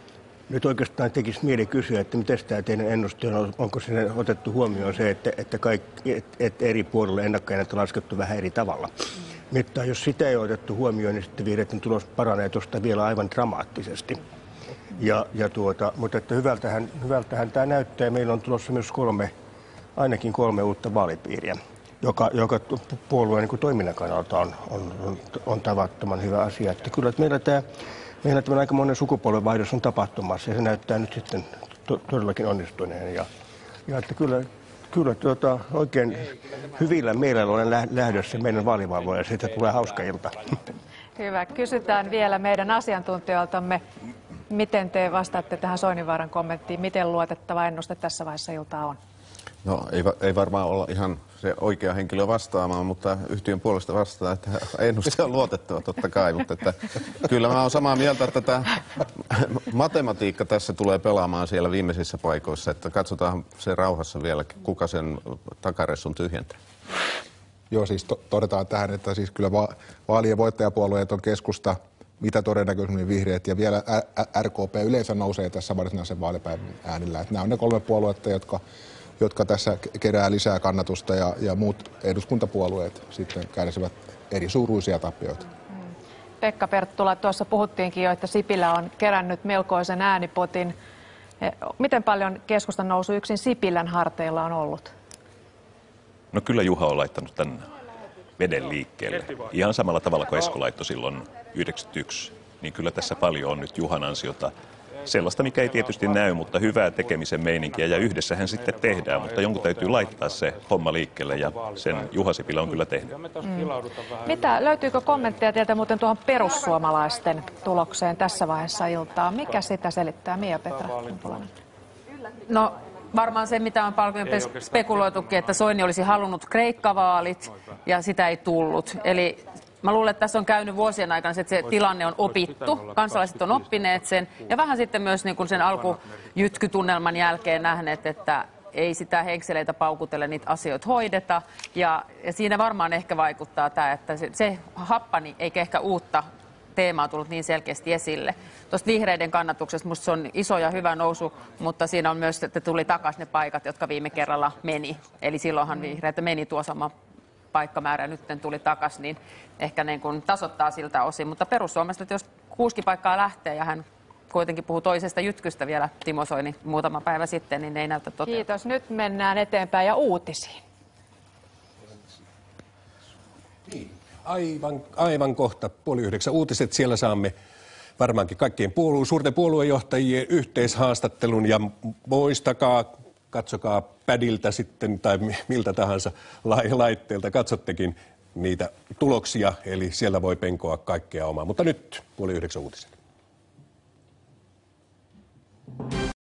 nyt oikeastaan tekisi mieli kysyä, että miten tämä teidän ennuste on, onko sinne otettu huomioon se, että, että, kaikki, että, että eri puolilla ennakkoäänet on laskettu vähän eri tavalla. Mutta jos sitä ei ole otettu huomioon, niin sitten vihreiden tulos paranee tuosta vielä aivan dramaattisesti. Ja, ja tuota, mutta että hyvältähän, hyvältähän tämä näyttää. Meillä on tulossa myös kolme, ainakin kolme uutta vaalipiiriä, joka, joka puolueen niin kuin toiminnan kannalta on, on, on, on tavattoman hyvä asia. Että kyllä että meillä tämä meillä tämä aikamoinen sukupolvenvaihdos on tapahtumassa ja se näyttää nyt sitten to, todellakin onnistuneen. Ja, ja että kyllä, kyllä tuota, oikein hyvillä mielellä olen lähdössä meidän vaalivalvoja ja siitä tulee hauska ilta. Hyvä. Kysytään vielä meidän asiantuntijoiltamme. Miten te vastaatte tähän Soininvaaran kommenttiin? Miten luotettava ennuste tässä vaiheessa iltaa on? No ei, ei varmaan olla ihan se oikea henkilö vastaamaan, mutta yhtiön puolesta vastaa, että ennuste on luotettava totta kai. Mutta että, kyllä mä oon samaa mieltä, että tämä matematiikka tässä tulee pelaamaan siellä viimeisissä paikoissa. Että katsotaan se rauhassa vielä, kuka sen takaressun tyhjentää. Joo, siis to- todetaan tähän, että siis kyllä va- vaalien voittajapuolueet on keskusta, mitä todennäköisemmin vihreät ja vielä R K P yleensä nousee tässä varsinaisen vaalipäivän äänillä. Että nämä on ne kolme puoluetta, jotka, jotka tässä kerää lisää kannatusta ja, ja muut eduskuntapuolueet sitten kärsivät eri suuruisia tappioita. Pekka Perttula, tuossa puhuttiinkin jo, että Sipilä on kerännyt melkoisen äänipotin. Miten paljon keskustan nousu yksin Sipilän harteilla on ollut? No kyllä Juha on laittanut tämän veden liikkeelle. Ihan samalla tavalla kuin Esko laittoi silloin yhdeksänkymmentäyksi, niin kyllä tässä paljon on nyt Juhan ansiota. Sellaista, mikä ei tietysti näy, mutta hyvää tekemisen meininkiä ja yhdessähän sitten tehdään, mutta jonkun täytyy laittaa se homma liikkeelle ja sen Juha Sipilä on kyllä tehnyt. Mm. Mitä, löytyykö kommentteja teiltä muuten tuohon perussuomalaisten tulokseen tässä vaiheessa iltaa? Mikä sitä selittää, Miia-Petra Kumpulanen? No varmaan se, mitä on paljon spekuloitukin, että Soini olisi halunnut Kreikka-vaalit ja sitä ei tullut. Eli mä luulen, että tässä on käynyt vuosien aikana se, että se tilanne on opittu, kansalaiset on oppineet sen ja vähän sitten myös niin kuin sen alkujytkytunnelman jälkeen nähneet, että ei sitä henkseleitä paukutelle niitä asioita hoideta. Ja, ja siinä varmaan ehkä vaikuttaa tämä, että se, se happani eikä ehkä uutta teemaa tullut niin selkeästi esille. Tuosta vihreiden kannatuksesta musta se on iso ja hyvä nousu, mutta siinä on myös, että tuli takaisin ne paikat, jotka viime kerralla meni. Eli silloinhan vihreitä meni tuo sama paikkamäärä nyt tuli takaisin, niin ehkä niin kuin tasoittaa siltä osin. Mutta perussuomalaiset, jos kuusi paikkaa lähtee ja hän kuitenkin puhuu toisesta jytkystä vielä, Timo Soini, muutama päivä sitten, niin ei näytä toteutua. Kiitos. Nyt mennään eteenpäin ja uutisiin. Aivan, aivan kohta puoli yhdeksän uutiset. Siellä saamme varmaankin kaikkien puolue, suurten puoluejohtajien yhteishaastattelun ja muistakaa, katsokaa pädiltä sitten tai miltä tahansa laitteelta katsottekin niitä tuloksia, eli siellä voi penkoa kaikkea omaa. Mutta nyt puoli yhdeksän uutiset.